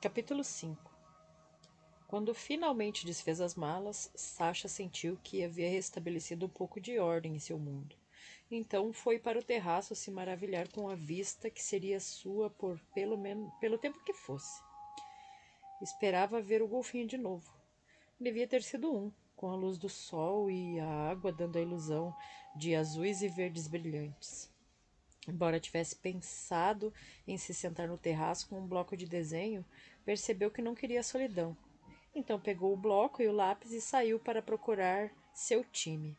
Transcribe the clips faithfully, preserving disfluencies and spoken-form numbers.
Capítulo cinco. Quando finalmente desfez as malas, Sasha sentiu que havia restabelecido um pouco de ordem em seu mundo. Então foi para o terraço se maravilhar com a vista que seria sua por pelo menos pelo tempo que fosse. Esperava ver o golfinho de novo. Devia ter sido um, com a luz do sol e a água dando a ilusão de azuis e verdes brilhantes. Embora tivesse pensado em se sentar no terraço com um bloco de desenho, percebeu que não queria a solidão. Então pegou o bloco e o lápis e saiu para procurar seu time.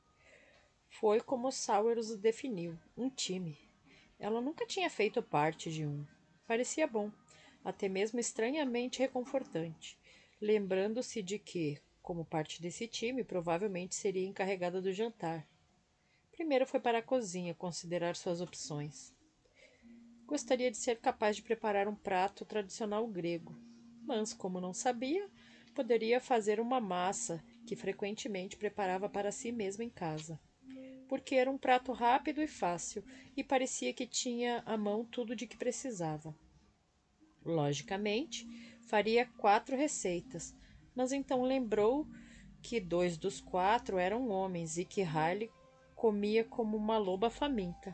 Foi como Sauer os definiu, um time. Ela nunca tinha feito parte de um. Parecia bom, até mesmo estranhamente reconfortante, lembrando-se de que, como parte desse time, provavelmente seria encarregada do jantar. Primeiro foi para a cozinha considerar suas opções. Gostaria de ser capaz de preparar um prato tradicional grego, mas, como não sabia, poderia fazer uma massa que frequentemente preparava para si mesma em casa, porque era um prato rápido e fácil e parecia que tinha à mão tudo de que precisava. Logicamente, faria quatro receitas, mas então lembrou que dois dos quatro eram homens e que Riley comia como uma loba faminta.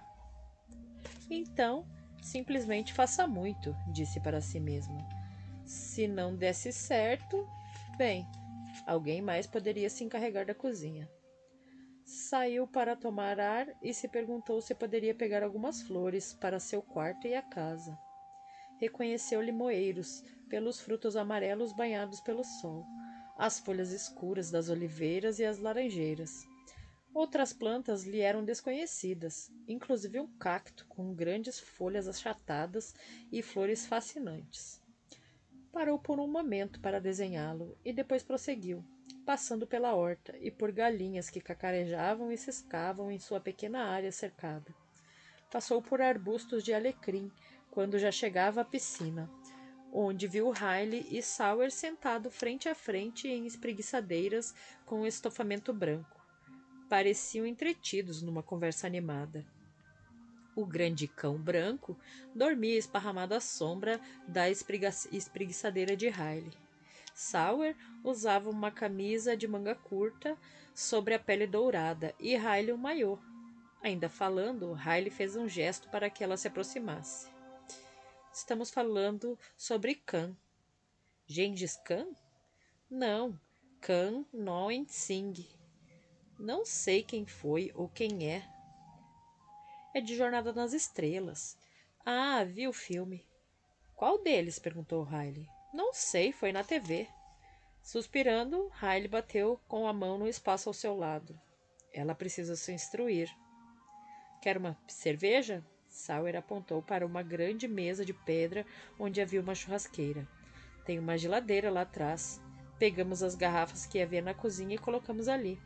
Então, simplesmente faça muito, disse para si mesma. Se não desse certo, bem, alguém mais poderia se encarregar da cozinha. Saiu para tomar ar e se perguntou se poderia pegar algumas flores para seu quarto e a casa. Reconheceu limoeiros pelos frutos amarelos banhados pelo sol, as folhas escuras das oliveiras e as laranjeiras. Outras plantas lhe eram desconhecidas, inclusive um cacto com grandes folhas achatadas e flores fascinantes. Parou por um momento para desenhá-lo e depois prosseguiu, passando pela horta e por galinhas que cacarejavam e ciscavam em sua pequena área cercada. Passou por arbustos de alecrim quando já chegava à piscina, onde viu Riley e Sauer sentados frente a frente em espreguiçadeiras com um estofamento branco. Pareciam entretidos numa conversa animada. O grande cão branco dormia esparramado à sombra da espreguiçadeira de Riley. Sauer usava uma camisa de manga curta sobre a pele dourada e Riley um maiô. Ainda falando, Riley fez um gesto para que ela se aproximasse. Estamos falando sobre Khan. Gengis Khan? Não, Khan Noen Singh. Não sei quem foi ou quem é. É de Jornada nas Estrelas. Ah, vi o filme. Qual deles? Perguntou Riley. Não sei, foi na T V. Suspirando, Riley bateu com a mão no espaço ao seu lado. Ela precisa se instruir. Quer uma cerveja? Sauer apontou para uma grande mesa de pedra onde havia uma churrasqueira. Tem uma geladeira lá atrás. Pegamos as garrafas que havia na cozinha e colocamos ali.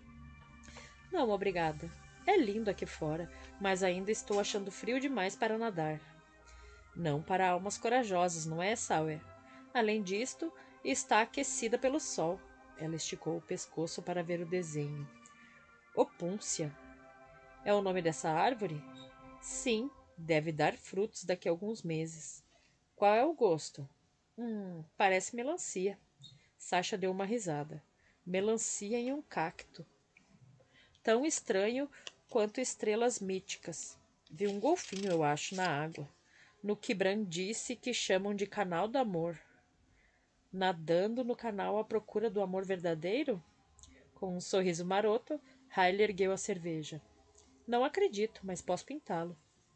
Não, obrigada. É lindo aqui fora, mas ainda estou achando frio demais para nadar. Não para almas corajosas, não é, Sauer? Além disto, está aquecida pelo sol. Ela esticou o pescoço para ver o desenho. Opúncia. É o nome dessa árvore? Sim, deve dar frutos daqui a alguns meses. Qual é o gosto? Hum, parece melancia. Sasha deu uma risada. Melancia em um cacto. Tão estranho quanto estrelas míticas. Vi um golfinho, eu acho, na água. No que Bran disse que chamam de canal do amor. Nadando no canal à procura do amor verdadeiro? Com um sorriso maroto, Riley ergueu a cerveja. Não acredito, mas posso pintá-lo.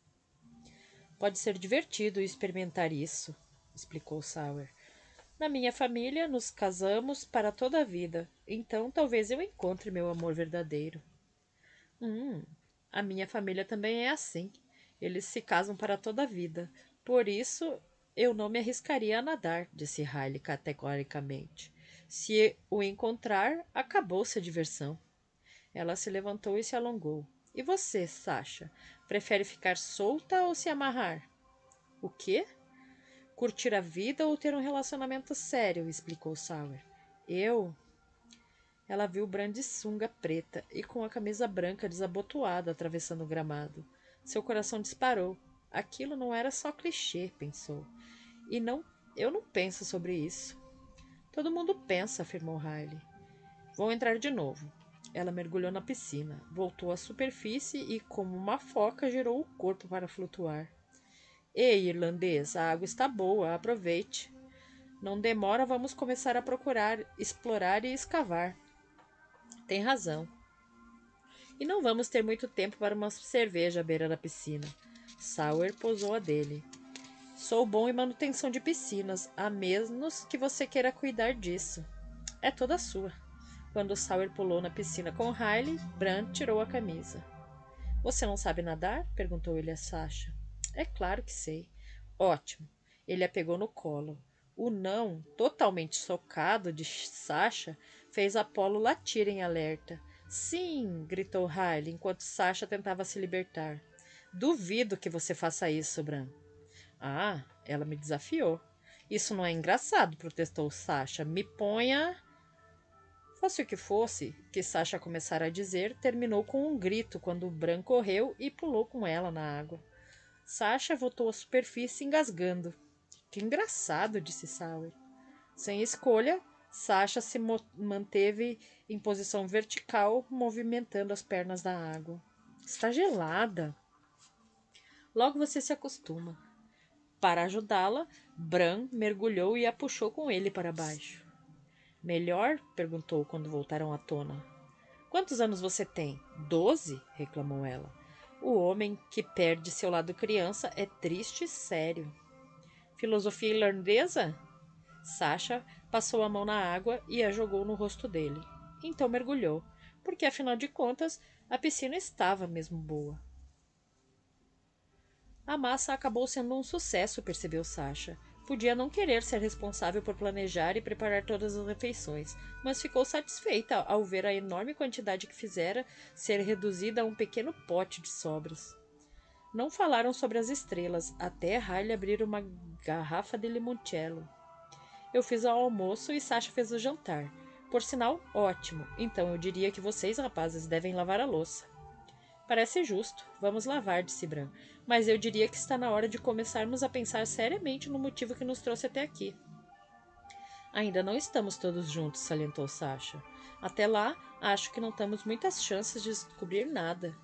Pode ser divertido experimentar isso, explicou Sauer. Na minha família, nos casamos para toda a vida, então talvez eu encontre meu amor verdadeiro. Hum, a minha família também é assim. Eles se casam para toda a vida. Por isso, eu não me arriscaria a nadar, disse Riley categoricamente. Se o encontrar, acabou-se a diversão. Ela se levantou e se alongou. E você, Sasha? Prefere ficar solta ou se amarrar? O quê? Curtir a vida ou ter um relacionamento sério, explicou Sauer. Eu... Ela viu Bran de sunga preta e com a camisa branca desabotoada atravessando o gramado. Seu coração disparou. Aquilo não era só clichê, pensou. E não Eu não penso sobre isso. Todo mundo pensa, afirmou Riley. Vou entrar de novo. Ela mergulhou na piscina, voltou à superfície e, como uma foca, girou o corpo para flutuar. Ei, irlandês, a água está boa, aproveite. Não demora, vamos começar a procurar, explorar e escavar. Tem razão. E não vamos ter muito tempo para uma cerveja à beira da piscina. Sawyer pousou a dele. Sou bom em manutenção de piscinas, a menos que você queira cuidar disso. É toda sua. Quando Sawyer pulou na piscina com Riley, Bran tirou a camisa. Você não sabe nadar? Perguntou ele a Sasha. É claro que sei. Ótimo. Ele a pegou no colo. O não, totalmente socado de Sasha, fez Apolo latir em alerta. Sim, gritou Riley enquanto Sasha tentava se libertar. Duvido que você faça isso, Bran. Ah, ela me desafiou. Isso não é engraçado, protestou Sasha. Me ponha... Fosse o que fosse, que Sasha começara a dizer, terminou com um grito quando Bran correu e pulou com ela na água. Sasha voltou à superfície engasgando. Que engraçado, disse Sawyer. Sem escolha, Sasha se manteve em posição vertical, movimentando as pernas na água. Está gelada. Logo você se acostuma. Para ajudá-la, Bran mergulhou e a puxou com ele para baixo. Melhor? Perguntou quando voltaram à tona. Quantos anos você tem? Doze? Reclamou ela. O homem que perde seu lado criança é triste e sério. Filosofia irlandesa? Sasha passou a mão na água e a jogou no rosto dele. Então mergulhou, porque afinal de contas a piscina estava mesmo boa. A massa acabou sendo um sucesso, percebeu Sasha. Podia não querer ser responsável por planejar e preparar todas as refeições, mas ficou satisfeita ao ver a enorme quantidade que fizera ser reduzida a um pequeno pote de sobras. Não falaram sobre as estrelas, até Riley abrir uma garrafa de limoncello. Eu fiz o almoço e Sasha fez o jantar. Por sinal, ótimo. Então eu diria que vocês, rapazes, devem lavar a louça. Parece justo. Vamos lavar, disse Bran. Mas eu diria que está na hora de começarmos a pensar seriamente no motivo que nos trouxe até aqui. Ainda não estamos todos juntos, salientou Sasha. Até lá, acho que não temos muitas chances de descobrir nada.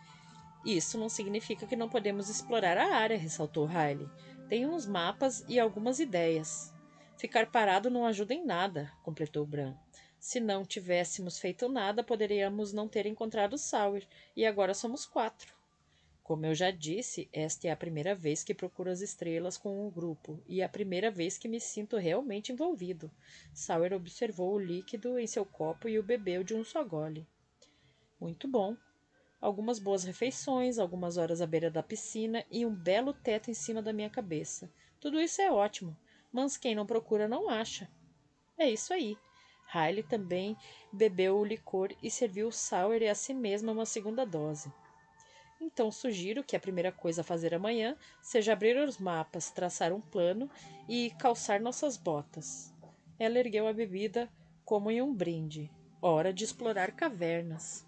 Isso não significa que não podemos explorar a área, ressaltou Riley. Tenho uns mapas e algumas ideias. Ficar parado não ajuda em nada, completou Bran. Se não tivéssemos feito nada, poderíamos não ter encontrado Sawyer, e agora somos quatro. Como eu já disse, esta é a primeira vez que procuro as estrelas com o grupo, e é a primeira vez que me sinto realmente envolvido. Sawyer observou o líquido em seu copo e o bebeu de um só gole. Muito bom. Algumas boas refeições, algumas horas à beira da piscina e um belo teto em cima da minha cabeça. Tudo isso é ótimo, mas quem não procura não acha. É isso aí. Riley também bebeu o licor e serviu Sawyer e a si mesma uma segunda dose. Então sugiro que a primeira coisa a fazer amanhã seja abrir os mapas, traçar um plano e calçar nossas botas. Ela ergueu a bebida como em um brinde. Hora de explorar cavernas.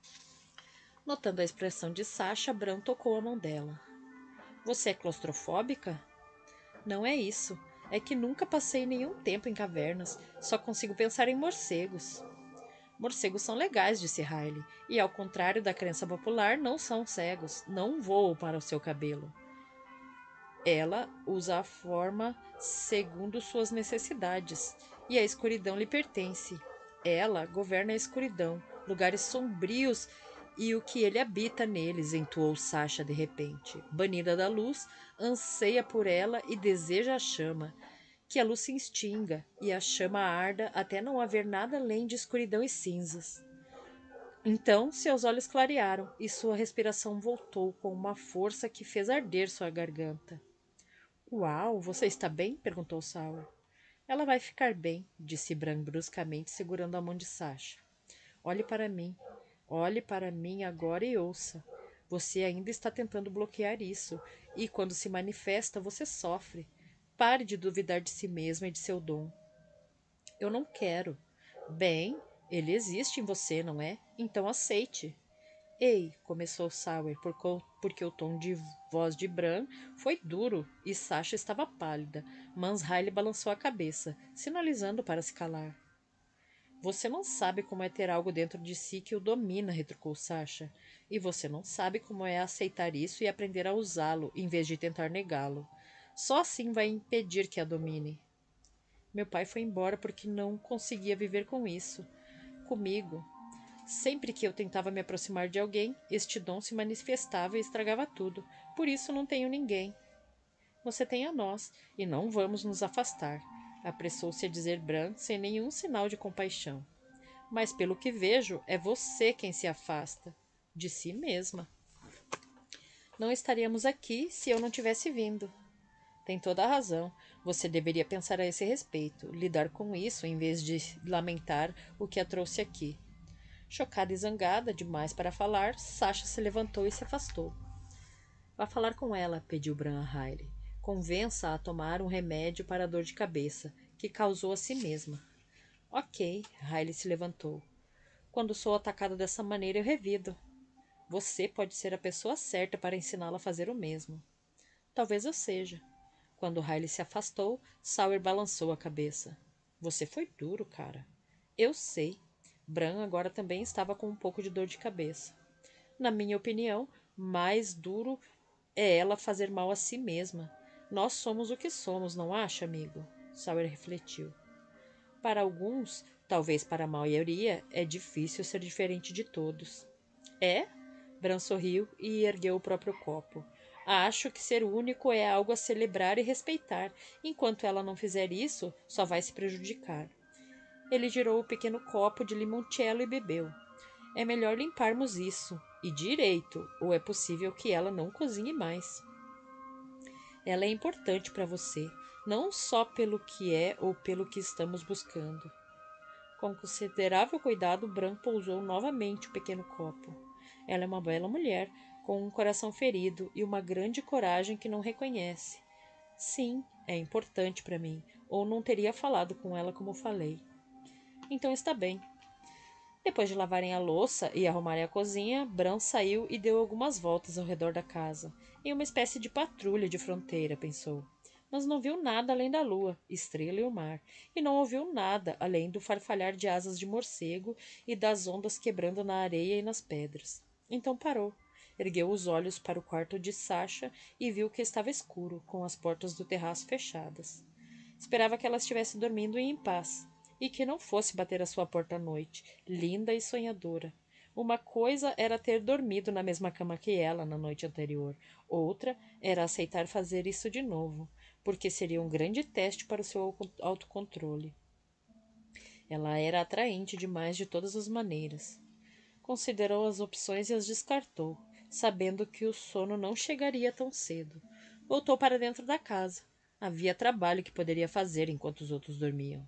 Notando a expressão de Sasha, Bran tocou a mão dela. Você é claustrofóbica? Não é isso. É que nunca passei nenhum tempo em cavernas. Só consigo pensar em morcegos. Morcegos são legais, disse Riley. E ao contrário da crença popular, não são cegos. Não voam para o seu cabelo. Ela usa a forma segundo suas necessidades. E a escuridão lhe pertence. Ela governa a escuridão, lugares sombrios e o que ele habita neles, entoou Sasha de repente. Banida da luz, anseia por ela e deseja a chama. Que a luz se extinga e a chama arda até não haver nada além de escuridão e cinzas. Então seus olhos clarearam e sua respiração voltou com uma força que fez arder sua garganta. Uau, você está bem? Perguntou Sawyer. Ela vai ficar bem, disse Bran bruscamente, segurando a mão de Sasha. Olhe para mim. Olhe para mim agora e ouça. Você ainda está tentando bloquear isso, e quando se manifesta, você sofre. Pare de duvidar de si mesma e de seu dom. Eu não quero. Bem, ele existe em você, não é? Então aceite. Ei, começou Sauer, por co- porque o tom de voz de Bran foi duro e Sasha estava pálida, mas Riley balançou a cabeça, sinalizando para se calar. Você não sabe como é ter algo dentro de si que o domina, retrucou Sasha. E você não sabe como é aceitar isso e aprender a usá-lo, em vez de tentar negá-lo. Só assim vai impedir que a domine. Meu pai foi embora porque não conseguia viver com isso. Comigo. Sempre que eu tentava me aproximar de alguém, este dom se manifestava e estragava tudo. Por isso não tenho ninguém. Você tem a nós, e não vamos nos afastar. Apressou-se a dizer Bran sem nenhum sinal de compaixão. Mas pelo que vejo, é você quem se afasta de si mesma. Não estaríamos aqui se eu não tivesse vindo. Tem toda a razão. Você deveria pensar a esse respeito, lidar com isso em vez de lamentar o que a trouxe aqui. Chocada e zangada demais para falar, Sasha se levantou e se afastou. Vá falar com ela, pediu Bran a Riley. Convença-a a tomar um remédio para a dor de cabeça, que causou a si mesma. Ok, Riley se levantou. Quando sou atacada dessa maneira, eu revido. Você pode ser a pessoa certa para ensiná-la a fazer o mesmo. Talvez eu seja. Quando Riley se afastou, Sawyer balançou a cabeça. Você foi duro, cara. Eu sei. Bran agora também estava com um pouco de dor de cabeça. Na minha opinião, mais duro é ela fazer mal a si mesma. Nós somos o que somos, não acha, amigo? Sawyer refletiu. Para alguns, talvez para a maioria, é difícil ser diferente de todos. É? Bran sorriu e ergueu o próprio copo. Acho que ser único é algo a celebrar e respeitar. Enquanto ela não fizer isso, só vai se prejudicar. Ele girou o pequeno copo de limoncello e bebeu. É melhor limparmos isso, e direito, ou é possível que ela não cozinhe mais. Ela é importante para você, não só pelo que é ou pelo que estamos buscando. Com considerável cuidado, Bran pousou novamente o pequeno copo. Ela é uma bela mulher, com um coração ferido e uma grande coragem que não reconhece. Sim, é importante para mim, ou não teria falado com ela como falei. Então está bem. Depois de lavarem a louça e arrumarem a cozinha, Bran saiu e deu algumas voltas ao redor da casa, em uma espécie de patrulha de fronteira, pensou. Mas não viu nada além da lua, estrela e o mar, e não ouviu nada além do farfalhar de asas de morcego e das ondas quebrando na areia e nas pedras. Então parou, ergueu os olhos para o quarto de Sasha e viu que estava escuro, com as portas do terraço fechadas. Esperava que ela estivesse dormindo em paz, e que não fosse bater à sua porta à noite, linda e sonhadora. Uma coisa era ter dormido na mesma cama que ela na noite anterior, outra era aceitar fazer isso de novo, porque seria um grande teste para o seu autocontrole. Ela era atraente demais de todas as maneiras. Considerou as opções e as descartou, sabendo que o sono não chegaria tão cedo. Voltou para dentro da casa. Havia trabalho que poderia fazer enquanto os outros dormiam.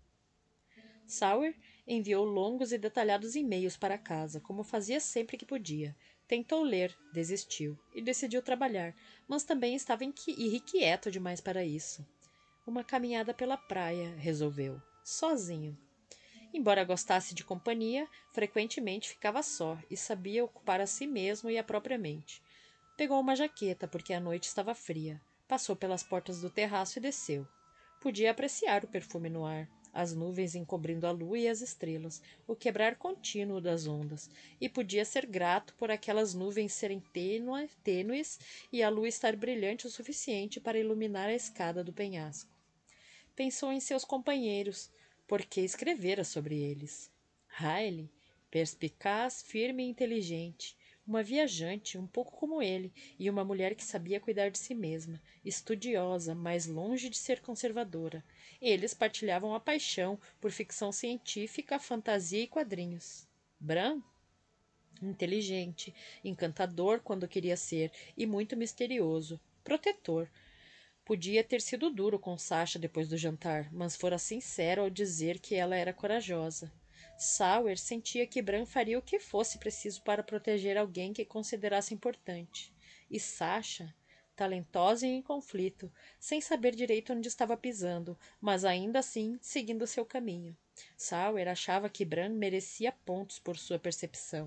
Sawyer enviou longos e detalhados e-mails para casa, como fazia sempre que podia. Tentou ler, desistiu e decidiu trabalhar, mas também estava irrequieto demais para isso. Uma caminhada pela praia, resolveu, sozinho. Embora gostasse de companhia, frequentemente ficava só e sabia ocupar a si mesmo e a própria mente. Pegou uma jaqueta, porque a noite estava fria. Passou pelas portas do terraço e desceu. Podia apreciar o perfume no ar, as nuvens encobrindo a lua e as estrelas, o quebrar contínuo das ondas, e podia ser grato por aquelas nuvens serem tênues e a lua estar brilhante o suficiente para iluminar a escada do penhasco. Pensou em seus companheiros, porque escrevera sobre eles. Riley, perspicaz, firme e inteligente, uma viajante, um pouco como ele, e uma mulher que sabia cuidar de si mesma, estudiosa, mas longe de ser conservadora. Eles partilhavam a paixão por ficção científica, fantasia e quadrinhos. Bran? Inteligente, encantador quando queria ser, e muito misterioso, protetor. Podia ter sido duro com Sasha depois do jantar, mas fora sincero ao dizer que ela era corajosa. Sawyer sentia que Bran faria o que fosse preciso para proteger alguém que considerasse importante. E Sasha, talentosa e em conflito, sem saber direito onde estava pisando, mas ainda assim seguindo seu caminho. Sawyer achava que Bran merecia pontos por sua percepção.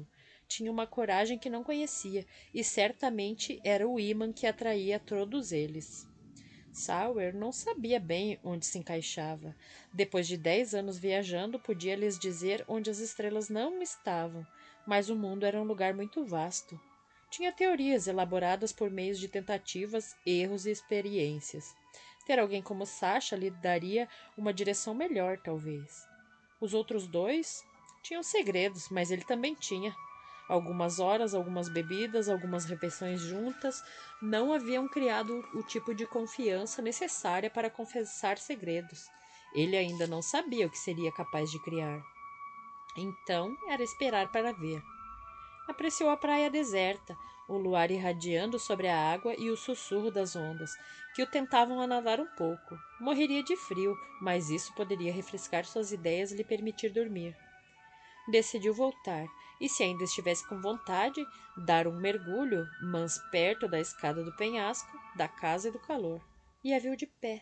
tinha uma coragem que não conhecia, e certamente era o ímã que atraía todos eles. Sawyer não sabia bem onde se encaixava. Depois de dez anos viajando, podia lhes dizer onde as estrelas não estavam, mas o mundo era um lugar muito vasto. Tinha teorias elaboradas por meio de tentativas, erros e experiências. Ter alguém como Sasha lhe daria uma direção melhor, talvez. Os outros dois tinham segredos, mas ele também tinha. Algumas horas, algumas bebidas, algumas refeições juntas não haviam criado o tipo de confiança necessária para confessar segredos. Ele ainda não sabia o que seria capaz de criar. Então, era esperar para ver. Apreciou a praia deserta, o luar irradiando sobre a água e o sussurro das ondas, que o tentavam a nadar um pouco. Morreria de frio, mas isso poderia refrescar suas ideias e lhe permitir dormir. Decidiu voltar, e se ainda estivesse com vontade, dar um mergulho, mas perto da escada do penhasco, da casa e do calor. E a viu de pé,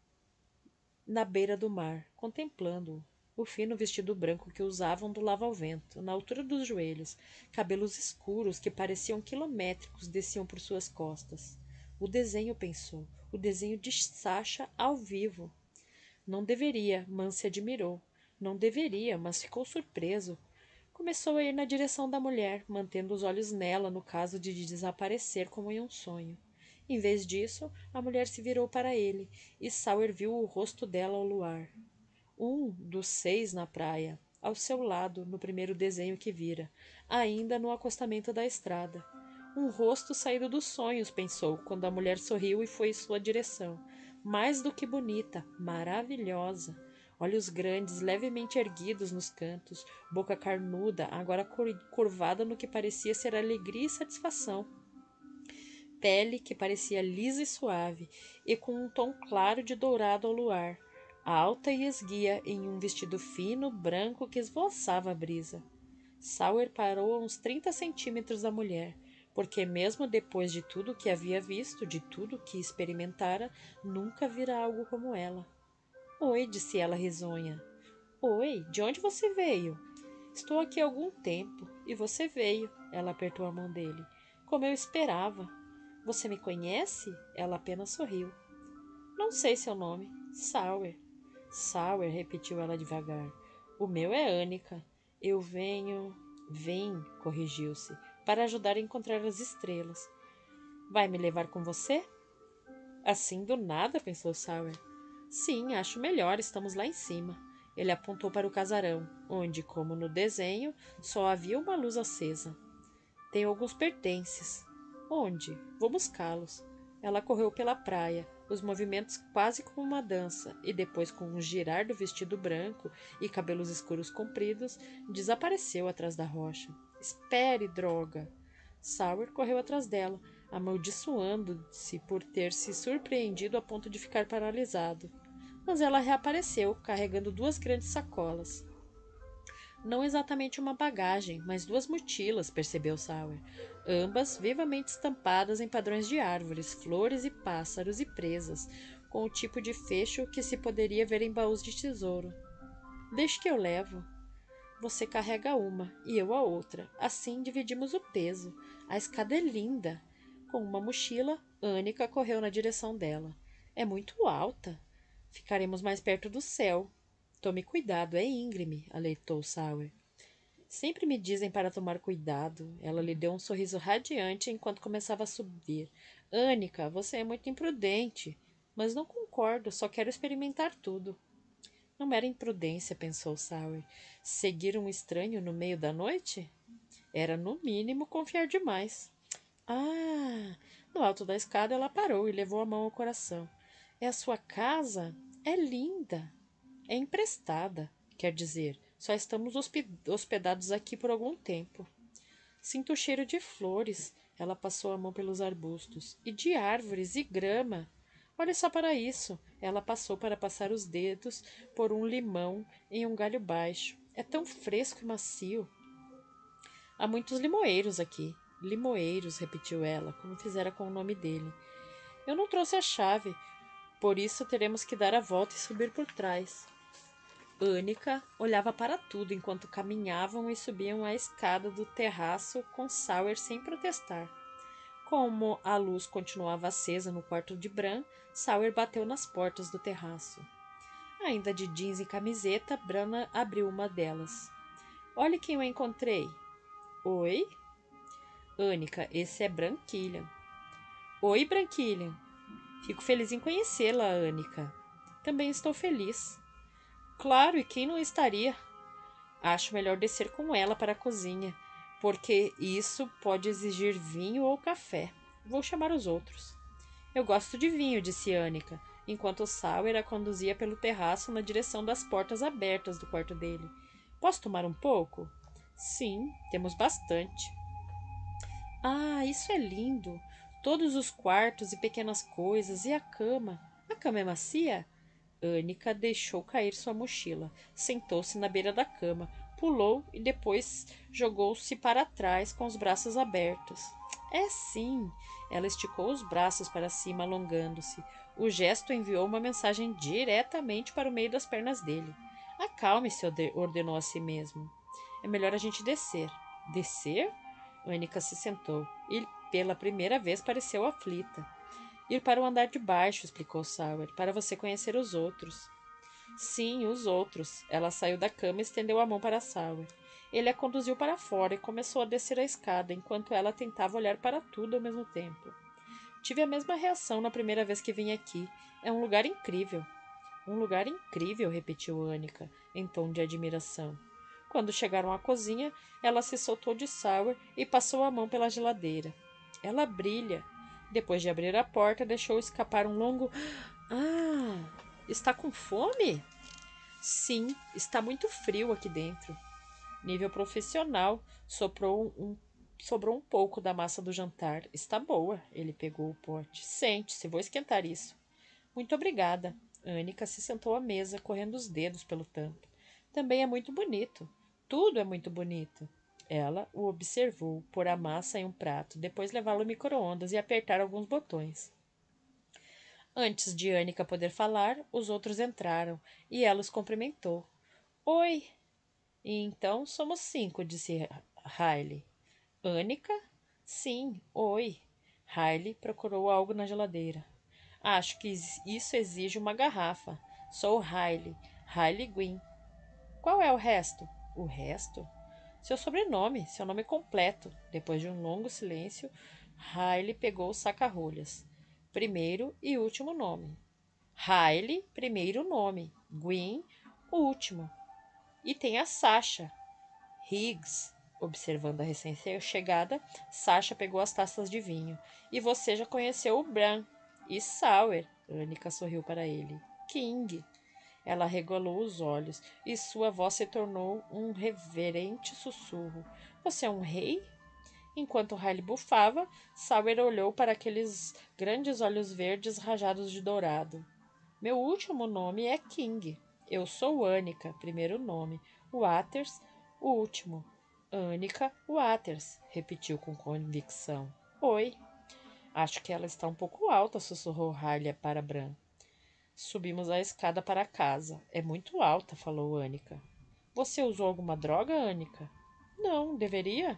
na beira do mar, contemplando-o. O fino vestido branco que usava ondulava ao vento, na altura dos joelhos. Cabelos escuros que pareciam quilométricos desciam por suas costas. O desenho, pensou, o desenho de Sasha ao vivo. Não deveria, mas se admirou. Não deveria, mas ficou surpreso. Começou a ir na direção da mulher, mantendo os olhos nela no caso de desaparecer como em um sonho. Em vez disso, a mulher se virou para ele, e Sawyer viu o rosto dela ao luar. Um dos seis na praia, ao seu lado, no primeiro desenho que vira, ainda no acostamento da estrada. Um rosto saído dos sonhos, pensou, quando a mulher sorriu e foi em sua direção. Mais do que bonita, maravilhosa. Olhos grandes, levemente erguidos nos cantos, boca carnuda, agora curvada no que parecia ser alegria e satisfação. Pele que parecia lisa e suave, e com um tom claro de dourado ao luar. Alta e esguia em um vestido fino, branco, que esvoaçava a brisa. Sawyer parou a uns trinta centímetros da mulher, porque mesmo depois de tudo que havia visto, de tudo que experimentara, nunca vira algo como ela. Oi, disse ela risonha. Oi, de onde você veio? Estou aqui há algum tempo, e você veio. Ela apertou a mão dele. Como eu esperava. Você me conhece? Ela apenas sorriu. Não sei seu nome. Sawyer. Sawyer, repetiu ela devagar. O meu é Annika. Eu venho... Vem, corrigiu-se, para ajudar a encontrar as estrelas. Vai me levar com você? Assim do nada, pensou Sawyer. Sim, acho melhor, estamos lá em cima. Ele apontou para o casarão, onde, como no desenho, só havia uma luz acesa. Tenho alguns pertences. Onde? Vou buscá-los. Ela correu pela praia, os movimentos quase como uma dança, e depois, com um girar do vestido branco e cabelos escuros compridos, desapareceu atrás da rocha. Espere, droga! Sawyer correu atrás dela, amaldiçoando-se por ter se surpreendido a ponto de ficar paralisado. Mas ela reapareceu, carregando duas grandes sacolas. Não exatamente uma bagagem, mas duas mochilas, percebeu Sawyer, ambas vivamente estampadas em padrões de árvores, flores e pássaros e presas, com o tipo de fecho que se poderia ver em baús de tesouro. Deixe que eu levo. Você carrega uma e eu a outra. Assim dividimos o peso. A escada é linda. Com uma mochila, Annika correu na direção dela. É muito alta. Ficaremos mais perto do céu. Tome cuidado, é íngreme, alertou Sawyer. Sempre me dizem para tomar cuidado. Ela lhe deu um sorriso radiante enquanto começava a subir. Annika, você é muito imprudente. Mas não concordo, só quero experimentar tudo. Não era imprudência, pensou Sawyer. Seguir um estranho no meio da noite? Era, no mínimo, confiar demais. Ah! No alto da escada ela parou e levou a mão ao coração. É a sua casa? É linda. É emprestada, quer dizer, só estamos hospedados aqui por algum tempo. Sinto o cheiro de flores. Ela passou a mão pelos arbustos. E de árvores e grama. Olhe só para isso. Ela passou para passar os dedos por um limão em um galho baixo. É tão fresco e macio. Há muitos limoeiros aqui. Limoeiros, repetiu ela, como fizera com o nome dele. Eu não trouxe a chave, por isso teremos que dar a volta e subir por trás. Annika olhava para tudo enquanto caminhavam e subiam a escada do terraço com Sawyer sem protestar. Como a luz continuava acesa no quarto de Bran, Sawyer bateu nas portas do terraço. Ainda de jeans e camiseta, Bran abriu uma delas. Olhe quem eu encontrei. Oi? Annika, esse é Branquilha. Oi, Branquilha. Fico feliz em conhecê-la, Annika. Também estou feliz. Claro, e quem não estaria? Acho melhor descer com ela para a cozinha, porque isso pode exigir vinho ou café. Vou chamar os outros. Eu gosto de vinho, disse Annika, enquanto Sawyer a conduzia pelo terraço na direção das portas abertas do quarto dele. Posso tomar um pouco? Sim, temos bastante. Ah, isso é lindo! Todos os quartos e pequenas coisas, e a cama. A cama é macia? Annika deixou cair sua mochila, sentou-se na beira da cama, pulou e depois jogou-se para trás com os braços abertos. É sim! Ela esticou os braços para cima, alongando-se. O gesto enviou uma mensagem diretamente para o meio das pernas dele. Acalme-se, ordenou a si mesmo. É melhor a gente descer. Descer? Annika se sentou e, pela primeira vez, pareceu aflita. Ir para o andar de baixo, explicou Sawyer, para você conhecer os outros. Sim, os outros. Ela saiu da cama e estendeu a mão para Sawyer. Ele a conduziu para fora e começou a descer a escada, enquanto ela tentava olhar para tudo ao mesmo tempo. Tive a mesma reação na primeira vez que vim aqui. É um lugar incrível. Um lugar incrível, repetiu Annika, em tom de admiração. Quando chegaram à cozinha, ela se soltou de Sawyer e passou a mão pela geladeira. Ela brilha. Depois de abrir a porta, deixou escapar um longo "Ah! Está com fome?" Sim, está muito frio aqui dentro. Nível profissional, soprou um, sobrou um pouco da massa do jantar. Está boa. Ele pegou o pote. Sente-se, vou esquentar isso. Muito obrigada. Annika se sentou à mesa, correndo os dedos pelo tampo. Também é muito bonito. Tudo é muito bonito. Ela o observou pôr a massa em um prato, depois levá-lo ao micro-ondas e apertar alguns botões. Antes de Annika poder falar, os outros entraram e ela os cumprimentou. Oi! E então somos cinco, disse Riley. Annika? Sim, oi. Riley procurou algo na geladeira. Acho que isso exige uma garrafa. Sou Riley. Riley Gwyn. Qual é o resto? O resto? Seu sobrenome, seu nome completo. Depois de um longo silêncio, Riley pegou o saca-rolhas. Primeiro e último nome. Riley, primeiro nome. Gwyn, o último. E tem a Sasha. Higgs. Observando a recém-chegada, Sasha pegou as taças de vinho. E você já conheceu o Bran. E Sawyer. Annika sorriu para ele. King. Ela regalou os olhos e sua voz se tornou um reverente sussurro. Você é um rei? Enquanto Riley bufava, Sawyer olhou para aqueles grandes olhos verdes rajados de dourado. Meu último nome é King. Eu sou Annika, primeiro nome. Waters, o último. Annika Waters, repetiu com convicção. Oi. Acho que ela está um pouco alta, sussurrou Riley para Bran. Subimos a escada para casa. É muito alta, falou Annika. Você usou alguma droga, Annika? Não, deveria?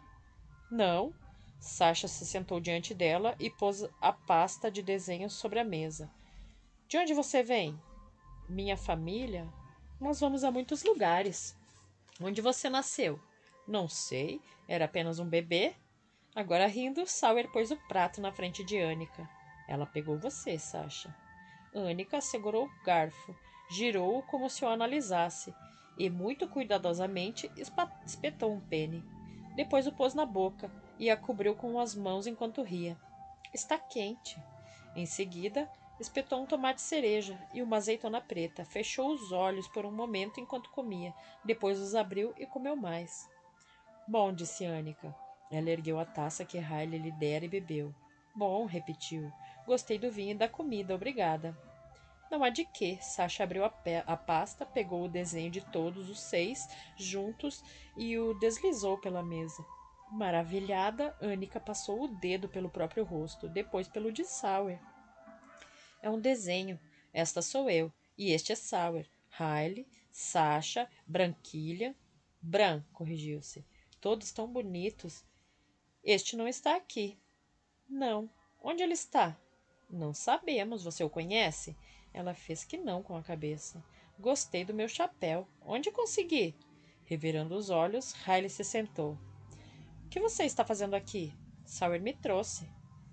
Não. Sasha se sentou diante dela e pôs a pasta de desenhos sobre a mesa. De onde você vem? Minha família? Nós vamos a muitos lugares. Onde você nasceu? Não sei. Era apenas um bebê. Agora rindo, Sawyer pôs o prato na frente de Annika. Ela pegou você, Sasha. Annika segurou o garfo, girou-o como se o analisasse e, muito cuidadosamente, espetou um pene. Depois o pôs na boca e a cobriu com as mãos enquanto ria. Está quente. Em seguida, espetou um tomate cereja e uma azeitona preta. Fechou os olhos por um momento enquanto comia. Depois os abriu e comeu mais. Bom, disse Annika. Ela ergueu a taça que Riley lhe dera e bebeu. Bom, repetiu. Gostei do vinho e da comida, obrigada. Não há de quê. Sasha abriu a, a pasta, pegou o desenho de todos os seis juntos e o deslizou pela mesa. Maravilhada, Annika passou o dedo pelo próprio rosto, depois pelo de Sawyer. É um desenho. Esta sou eu, e este é Sawyer. Riley, Sasha, Branquilha. Bran, corrigiu-se. Todos tão bonitos. Este não está aqui. Não. Onde ele está? Não sabemos. Você o conhece? Ela fez que não com a cabeça. Gostei do meu chapéu. Onde consegui? Revirando os olhos, Riley se sentou. O que você está fazendo aqui? Sawyer me trouxe.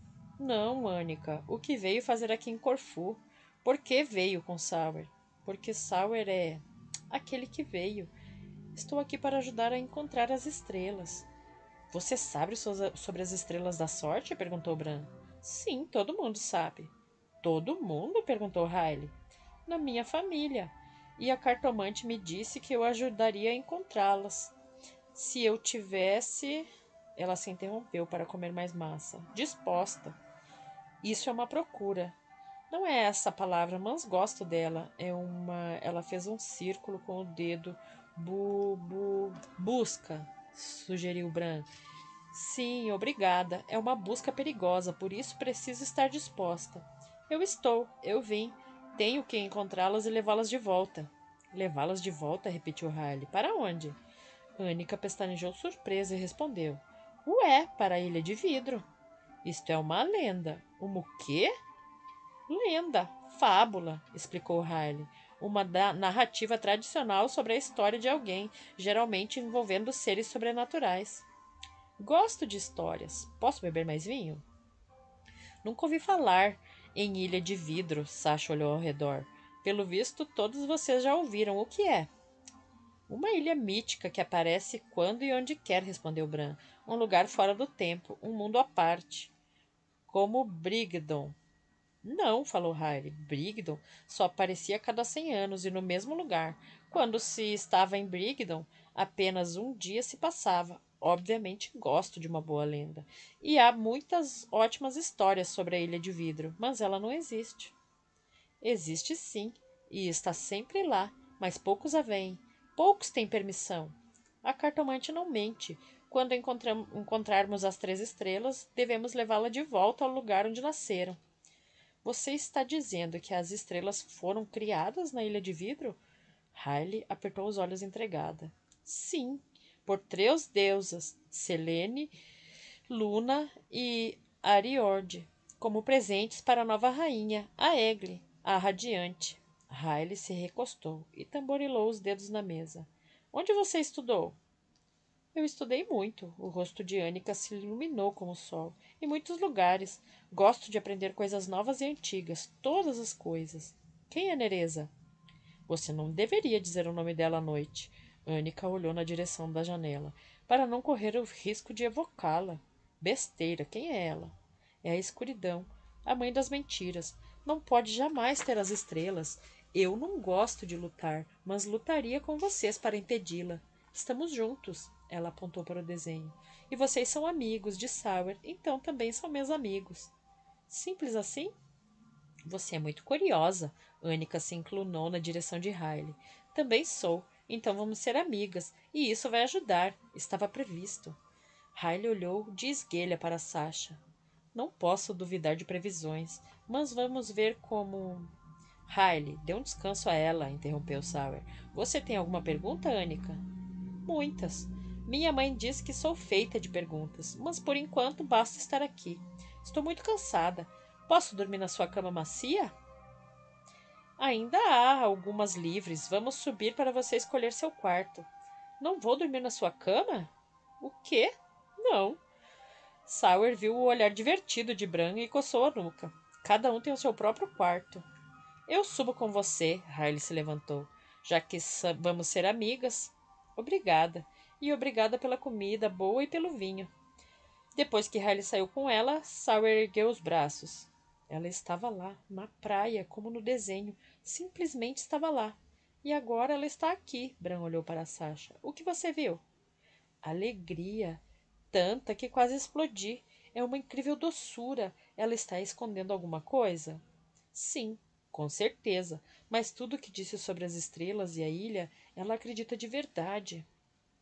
Não, Annika. O que veio fazer aqui em Corfu? Por que veio com Sawyer? Porque Sawyer é aquele que veio. Estou aqui para ajudar a encontrar as estrelas. Você sabe sobre as estrelas da sorte? Perguntou Bran. Sim, todo mundo sabe. Todo mundo? Perguntou Riley. Na minha família. E a cartomante me disse que eu ajudaria a encontrá-las. Se eu tivesse... Ela se interrompeu para comer mais massa. Disposta. Isso é uma procura. Não é essa a palavra, mas gosto dela. É uma... Ela fez um círculo com o dedo. Bu, bu... Busca, sugeriu Bran. Sim, obrigada. É uma busca perigosa, por isso preciso estar disposta. Eu estou, eu vim. Tenho que encontrá-las e levá-las de volta. Levá-las de volta? Repetiu Riley. Para onde? Annika pestanejou surpresa e respondeu. Ué, para a Ilha de Vidro. Isto é uma lenda. Uma o quê? Lenda, fábula, explicou Riley. Uma narrativa tradicional sobre a história de alguém, geralmente envolvendo seres sobrenaturais. Gosto de histórias. Posso beber mais vinho? Nunca ouvi falar em Ilha de Vidro, Sasha olhou ao redor. Pelo visto, todos vocês já ouviram. O que é? Uma ilha mítica que aparece quando e onde quer, respondeu Bran. Um lugar fora do tempo, um mundo à parte. Como Brigdon. Não, falou Riley. Brigdon só aparecia a cada cem anos e no mesmo lugar. Quando se estava em Brigdon, apenas um dia se passava. Obviamente gosto de uma boa lenda. E há muitas ótimas histórias sobre a Ilha de Vidro, mas ela não existe. Existe sim, e está sempre lá, mas poucos a veem. Poucos têm permissão. A cartomante não mente. Quando encontrarmos as três estrelas, devemos levá-la de volta ao lugar onde nasceram. Você está dizendo que as estrelas foram criadas na Ilha de Vidro? Riley apertou os olhos entregada. Sim, por três deusas, Selene, Luna e Ariorde, como presentes para a nova rainha, a Egle, a Radiante. Riley se recostou e tamborilou os dedos na mesa. Onde você estudou? Eu estudei muito. O rosto de Annika se iluminou como o sol. Em muitos lugares. Gosto de aprender coisas novas e antigas. Todas as coisas. Quem é Nereza? Você não deveria dizer o nome dela à noite. Annika olhou na direção da janela, para não correr o risco de evocá-la. Besteira. Quem é ela? É a escuridão. A mãe das mentiras. Não pode jamais ter as estrelas. Eu não gosto de lutar, mas lutaria com vocês para impedi-la. Estamos juntos. Ela apontou para o desenho. E vocês são amigos de Sawyer, então também são meus amigos. Simples assim? Você é muito curiosa. Annika se inclinou na direção de Riley. Também sou. Então vamos ser amigas. E isso vai ajudar. Estava previsto. Riley olhou de esguelha para Sasha. Não posso duvidar de previsões, mas vamos ver como... Riley, dê um descanso a ela, interrompeu Sawyer. Você tem alguma pergunta, Annika? Muitas. Minha mãe diz que sou feita de perguntas, mas por enquanto basta estar aqui. Estou muito cansada. Posso dormir na sua cama macia? Ainda há algumas livres. Vamos subir para você escolher seu quarto. Não vou dormir na sua cama? O quê? Não. Sawyer viu o olhar divertido de Bran e coçou a nuca. Cada um tem o seu próprio quarto. Eu subo com você, Riley se levantou. Já que vamos ser amigas. Obrigada. E obrigada pela comida boa e pelo vinho. Depois que Riley saiu com ela, Sawyer ergueu os braços. Ela estava lá, na praia, como no desenho. Simplesmente estava lá. E agora ela está aqui, Bran olhou para Sasha. O que você viu? Alegria. Tanta que quase explodi. É uma incrível doçura. Ela está escondendo alguma coisa? Sim, com certeza. Mas tudo o que disse sobre as estrelas e a ilha, ela acredita de verdade.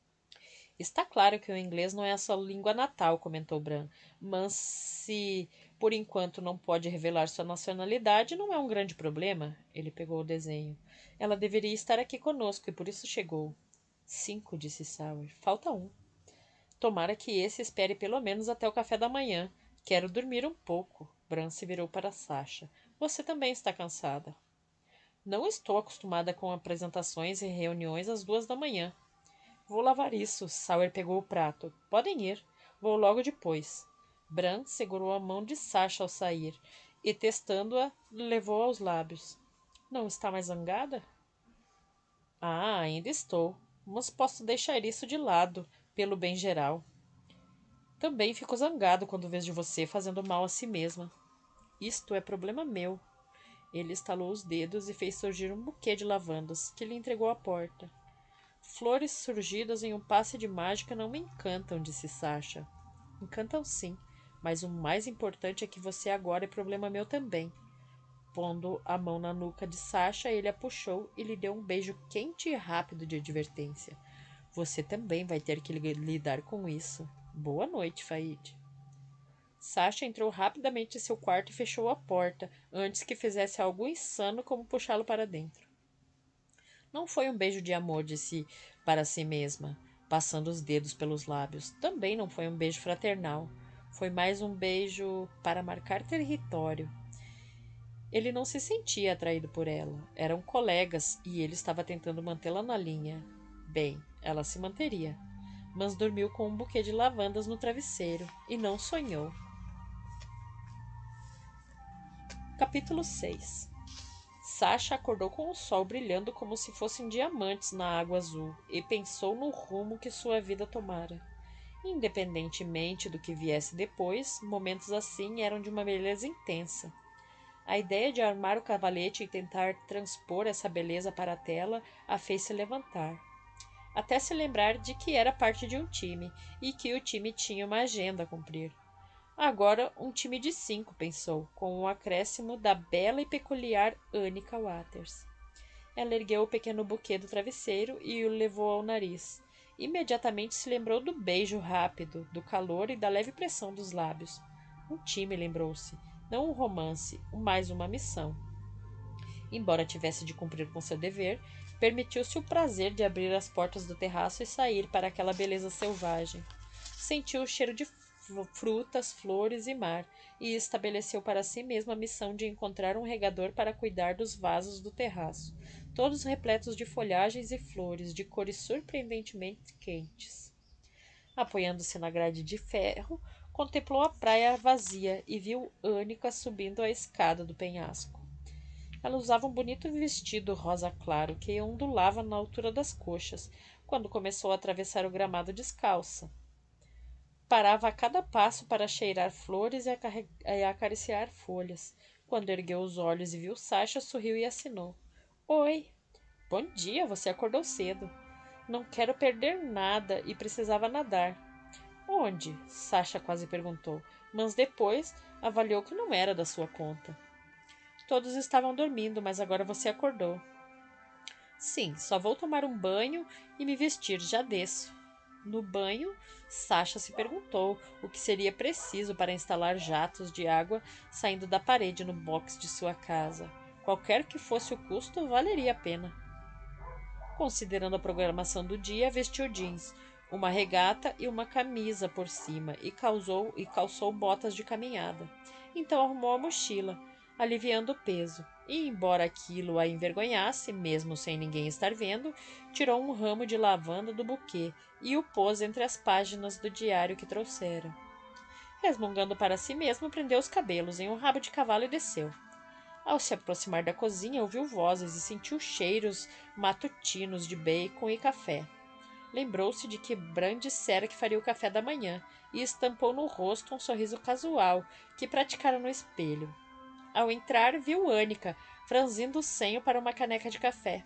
Está claro que o inglês não é a sua língua natal, comentou Bran. Mas se Por enquanto não pode revelar sua nacionalidade, não é um grande problema. Ele pegou o desenho. Ela deveria estar aqui conosco e por isso chegou. Cinco, disse Sauer. Falta um. Tomara que esse espere pelo menos até o café da manhã. Quero dormir um pouco. Bran se virou para Sasha. Você também está cansada. Não estou acostumada com apresentações e reuniões às duas da manhã. Vou lavar isso. Sauer pegou o prato. Podem ir. Vou logo depois. Bran segurou a mão de Sasha ao sair e, testando-a, levou aos lábios. Não está mais zangada? Ah, ainda estou. Mas posso deixar isso de lado, pelo bem geral. Também fico zangado quando vejo você fazendo mal a si mesma. Isto é problema meu. Ele estalou os dedos e fez surgir um buquê de lavandas, que lhe entregou à porta. Flores surgidas em um passe de mágica não me encantam, disse Sasha. Encantam sim, mas o mais importante é que você agora é problema meu também. Pondo a mão na nuca de Sasha, ele a puxou e lhe deu um beijo quente e rápido de advertência. Você também vai ter que lidar com isso. Boa noite, Faíde. Sasha entrou rapidamente em seu quarto e fechou a porta, antes que fizesse algo insano como puxá-lo para dentro. Não foi um beijo de amor, disse para si mesma, passando os dedos pelos lábios. Também não foi um beijo fraternal. Foi mais um beijo para marcar território. Ele não se sentia atraído por ela. Eram colegas e ele estava tentando mantê-la na linha. Bem, ela se manteria. Mas dormiu com um buquê de lavandas no travesseiro e não sonhou. Capítulo seis. Sasha acordou com o sol brilhando como se fossem diamantes na água azul e pensou no rumo que sua vida tomara. Independentemente do que viesse depois, momentos assim eram de uma beleza intensa. A ideia de armar o cavalete e tentar transpor essa beleza para a tela a fez se levantar. Até se lembrar de que era parte de um time e que o time tinha uma agenda a cumprir. Agora um time de cinco, pensou, com um acréscimo da bela e peculiar Annika Waters. Ela ergueu o pequeno buquê do travesseiro e o levou ao nariz. Imediatamente se lembrou do beijo rápido, do calor e da leve pressão dos lábios. Um time, lembrou-se. Não um romance, mais uma missão. Embora tivesse de cumprir com seu dever, permitiu-se o prazer de abrir as portas do terraço e sair para aquela beleza selvagem. Sentiu o cheiro de frutas, flores e mar, e estabeleceu para si mesma a missão de encontrar um regador para cuidar dos vasos do terraço, todos repletos de folhagens e flores de cores surpreendentemente quentes. Apoiando-se na grade de ferro, contemplou a praia vazia e viu Annika subindo a escada do penhasco. Ela usava um bonito vestido rosa claro que ondulava na altura das coxas, quando começou a atravessar o gramado descalça. Parava a cada passo para cheirar flores e acariciar folhas. Quando ergueu os olhos e viu Sasha, sorriu e assinou. Oi! Bom dia, você acordou cedo. Não quero perder nada e precisava nadar. Onde? Sasha quase perguntou, mas depois avaliou que não era da sua conta. Todos estavam dormindo, mas agora você acordou. Sim, só vou tomar um banho e me vestir, já desço. No banho, Sasha se perguntou o que seria preciso para instalar jatos de água saindo da parede no box de sua casa. Qualquer que fosse o custo, valeria a pena. Considerando a programação do dia, vestiu jeans, uma regata e uma camisa por cima e, causou, e calçou botas de caminhada. Então arrumou a mochila, aliviando o peso. E, embora aquilo a envergonhasse, mesmo sem ninguém estar vendo, tirou um ramo de lavanda do buquê e o pôs entre as páginas do diário que trouxera. Resmungando para si mesmo, prendeu os cabelos em um rabo de cavalo e desceu. Ao se aproximar da cozinha, ouviu vozes e sentiu cheiros matutinos de bacon e café. Lembrou-se de que Bran dissera que faria o café da manhã e estampou no rosto um sorriso casual que praticara no espelho. Ao entrar, viu Annika, franzindo o senho para uma caneca de café.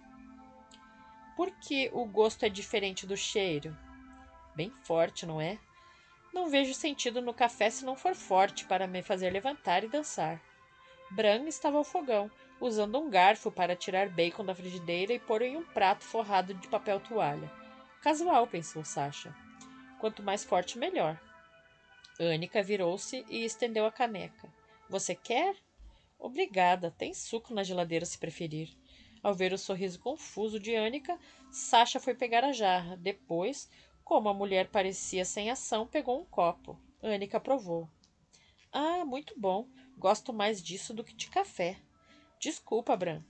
Por que o gosto é diferente do cheiro? Bem forte, não é? Não vejo sentido no café se não for forte para me fazer levantar e dançar. Bran estava ao fogão, usando um garfo para tirar bacon da frigideira e pôr em um prato forrado de papel toalha. Casual, pensou Sasha. Quanto mais forte, melhor. Annika virou-se e estendeu a caneca. Você quer? Obrigada, tem suco na geladeira se preferir. Ao ver o sorriso confuso de Anica, Sasha foi pegar a jarra. Depois, como a mulher parecia sem ação, pegou um copo. Anica provou. Ah, muito bom. Gosto mais disso do que de café. Desculpa, Bran.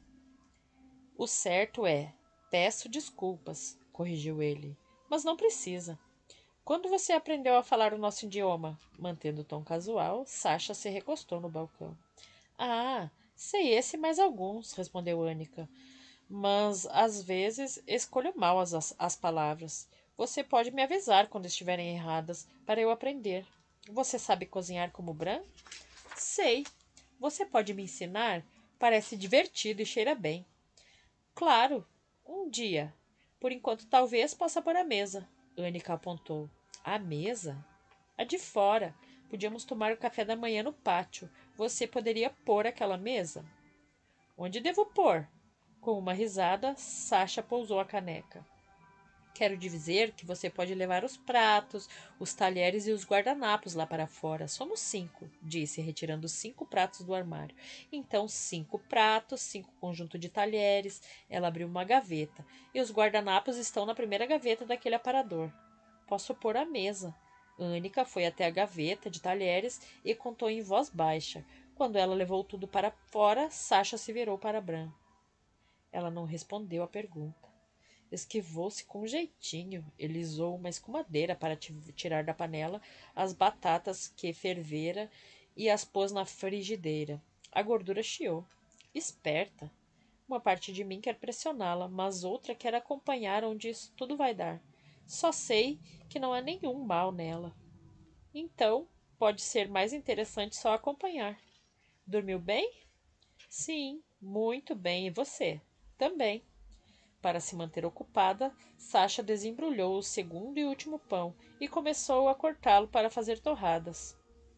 O certo é, peço desculpas, corrigiu ele. Mas não precisa. Quando você aprendeu a falar o nosso idioma? Mantendo o tom casual, Sasha se recostou no balcão. Ah, sei esse e mais alguns, respondeu Anica. Mas, às vezes, escolho mal as, as, as palavras. Você pode me avisar quando estiverem erradas, para eu aprender. Você sabe cozinhar como Bran? Sei. Você pode me ensinar? Parece divertido e cheira bem. Claro, um dia. Por enquanto, talvez possa pôr a mesa. Anica apontou. A mesa? A de fora. Podíamos tomar o café da manhã no pátio. Você poderia pôr aquela mesa? Onde devo pôr? Com uma risada, Sasha pousou a caneca. Quero dizer que você pode levar os pratos, os talheres e os guardanapos lá para fora. Somos cinco, disse, retirando cinco pratos do armário. Então, cinco pratos, cinco conjuntos de talheres. Ela abriu uma gaveta. E os guardanapos estão na primeira gaveta daquele aparador. Posso pôr a mesa. Anica foi até a gaveta de talheres e contou em voz baixa. Quando ela levou tudo para fora, Sasha se virou para Bran. Ela não respondeu à pergunta. Esquivou-se com jeitinho. Ele usou uma escumadeira para tirar da panela as batatas que fervera e as pôs na frigideira. A gordura chiou. Esperta. Uma parte de mim quer pressioná-la, mas outra quer acompanhar onde isso tudo vai dar. Só sei que não há nenhum mal nela. Então, pode ser mais interessante só acompanhar. Dormiu bem? Sim, muito bem. E você? Também. Para se manter ocupada, Sasha desembrulhou o segundo e último pão e começou a cortá-lo para fazer torradas.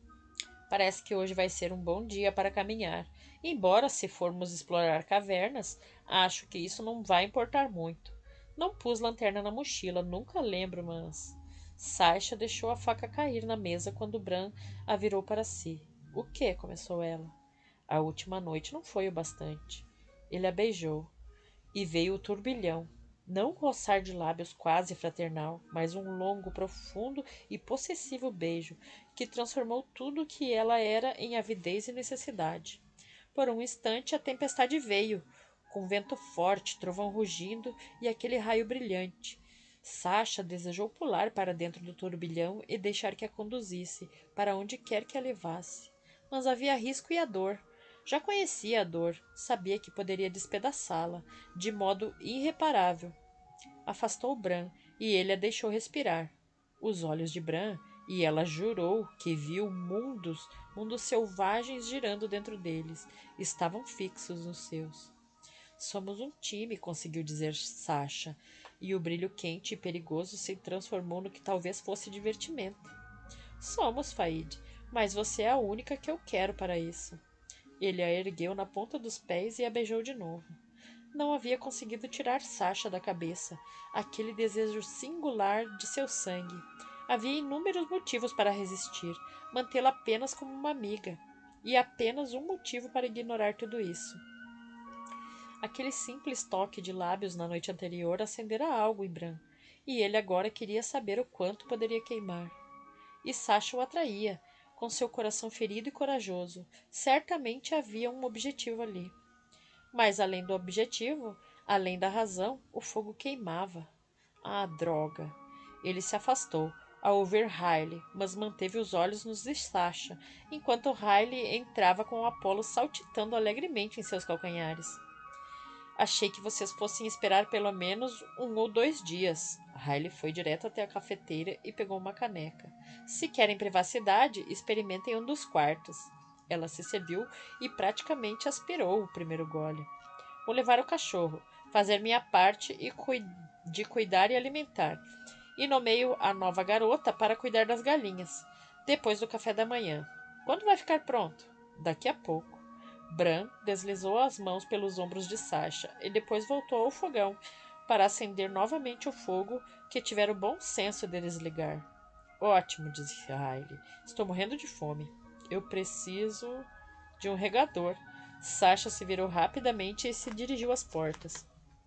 Parece que hoje vai ser um bom dia para caminhar. Embora, se formos explorar cavernas, acho que isso não vai importar muito. Não pus lanterna na mochila, nunca lembro, mas... Sasha deixou a faca cair na mesa quando Bran a virou para si. O que? Começou ela. A última noite não foi o bastante. Ele a beijou. E veio o turbilhão. Não um roçar de lábios quase fraternal, mas um longo, profundo e possessivo beijo que transformou tudo o que ela era em avidez e necessidade. Por um instante a tempestade veio, com vento forte, trovão rugindo e aquele raio brilhante. Sasha desejou pular para dentro do turbilhão e deixar que a conduzisse, para onde quer que a levasse. Mas havia risco e a dor. Já conhecia a dor, sabia que poderia despedaçá-la, de modo irreparável. Afastou Bran, e ele a deixou respirar. Os olhos de Bran, e ela jurou que viu mundos, mundos selvagens girando dentro deles, estavam fixos nos seus. Somos um time, conseguiu dizer Sasha, e o brilho quente e perigoso se transformou no que talvez fosse divertimento. Somos, Faíde, mas você é a única que eu quero para isso. Ele a ergueu na ponta dos pés e a beijou de novo. Não havia conseguido tirar Sasha da cabeça, aquele desejo singular de seu sangue. Havia inúmeros motivos para resistir, mantê-la apenas como uma amiga, e apenas um motivo para ignorar tudo isso. Aquele simples toque de lábios na noite anterior acendera algo em Bran, e ele agora queria saber o quanto poderia queimar. E Sasha o atraía, com seu coração ferido e corajoso. Certamente havia um objetivo ali. Mas além do objetivo, além da razão, o fogo queimava. Ah, droga! Ele se afastou, ao ouvir Riley, mas manteve os olhos nos de Sasha, enquanto Riley entrava com o Apolo saltitando alegremente em seus calcanhares. Achei que vocês fossem esperar pelo menos um ou dois dias. Riley foi direto até a cafeteira e pegou uma caneca. Se querem privacidade, experimentem um dos quartos. Ela se serviu e praticamente aspirou o primeiro gole. Vou levar o cachorro, fazer minha parte e cui- de cuidar e alimentar. E nomeio a nova garota para cuidar das galinhas, depois do café da manhã. Quando vai ficar pronto? Daqui a pouco. Bran deslizou as mãos pelos ombros de Sasha e depois voltou ao fogão para acender novamente o fogo que tivera o bom senso de desligar. Ótimo, disse Riley. Estou morrendo de fome. Eu preciso... de um regador. Sasha se virou rapidamente e se dirigiu às portas.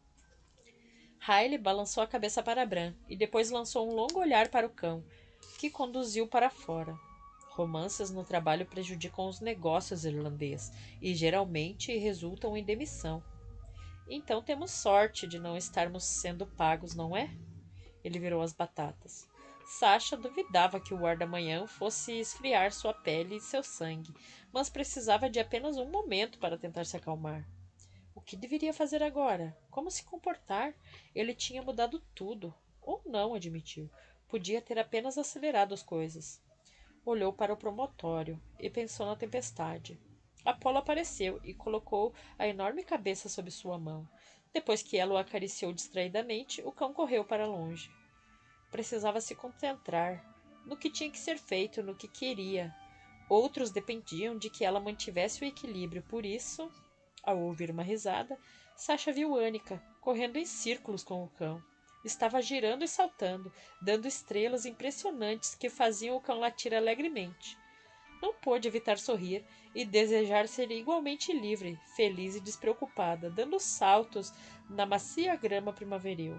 Riley balançou a cabeça para Bran e depois lançou um longo olhar para o cão, que conduziu para fora. Romances no trabalho prejudicam os negócios irlandês e geralmente resultam em demissão. Então temos sorte de não estarmos sendo pagos, não é? Ele virou as batatas. Sasha duvidava que o ar da manhã fosse esfriar sua pele e seu sangue, mas precisava de apenas um momento para tentar se acalmar. O que deveria fazer agora? Como se comportar? Ele tinha mudado tudo. Ou não, admitiu. Podia ter apenas acelerado as coisas. Olhou para o promontório e pensou na tempestade. Apolo apareceu e colocou a enorme cabeça sob sua mão. Depois que ela o acariciou distraidamente, o cão correu para longe. Precisava se concentrar no que tinha que ser feito, no que queria. Outros dependiam de que ela mantivesse o equilíbrio. Por isso, ao ouvir uma risada, Sasha viu Annika correndo em círculos com o cão. Estava girando e saltando, dando estrelas impressionantes que faziam o cão latir alegremente. Não pôde evitar sorrir e desejar ser igualmente livre, feliz e despreocupada, dando saltos na macia grama primaveril.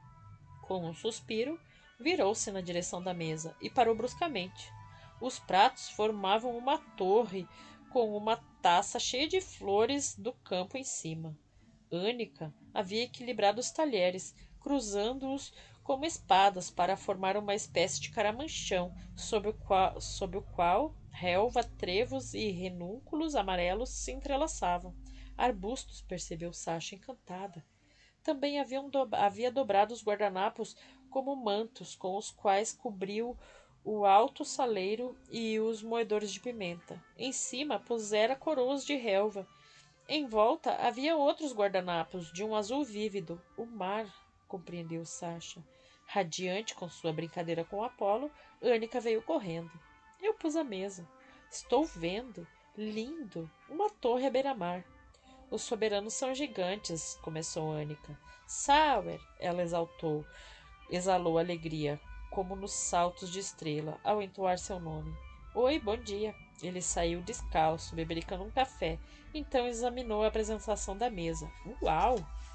Com um suspiro, virou-se na direção da mesa e parou bruscamente. Os pratos formavam uma torre com uma taça cheia de flores do campo em cima. Annika havia equilibrado os talheres, cruzando-os como espadas para formar uma espécie de caramanchão, sob o qual, sob o qual relva, trevos e renúnculos amarelos se entrelaçavam. Arbustos, percebeu Sasha, encantada. Também haviam do, havia dobrado os guardanapos como mantos, com os quais cobriu o alto saleiro e os moedores de pimenta. Em cima pusera coroas de relva. Em volta havia outros guardanapos, de um azul vívido. O mar, compreendeu Sasha. Radiante com sua brincadeira com Apolo, Annika veio correndo. Eu pus a mesa. Estou vendo. Lindo. Uma torre à beira-mar. Os soberanos são gigantes, começou Annika. Sauer, ela exaltou, exalou alegria, como nos saltos de estrela, ao entoar seu nome. Oi, bom dia. Ele saiu descalço, bebericando um café. Então examinou a apresentação da mesa. Uau!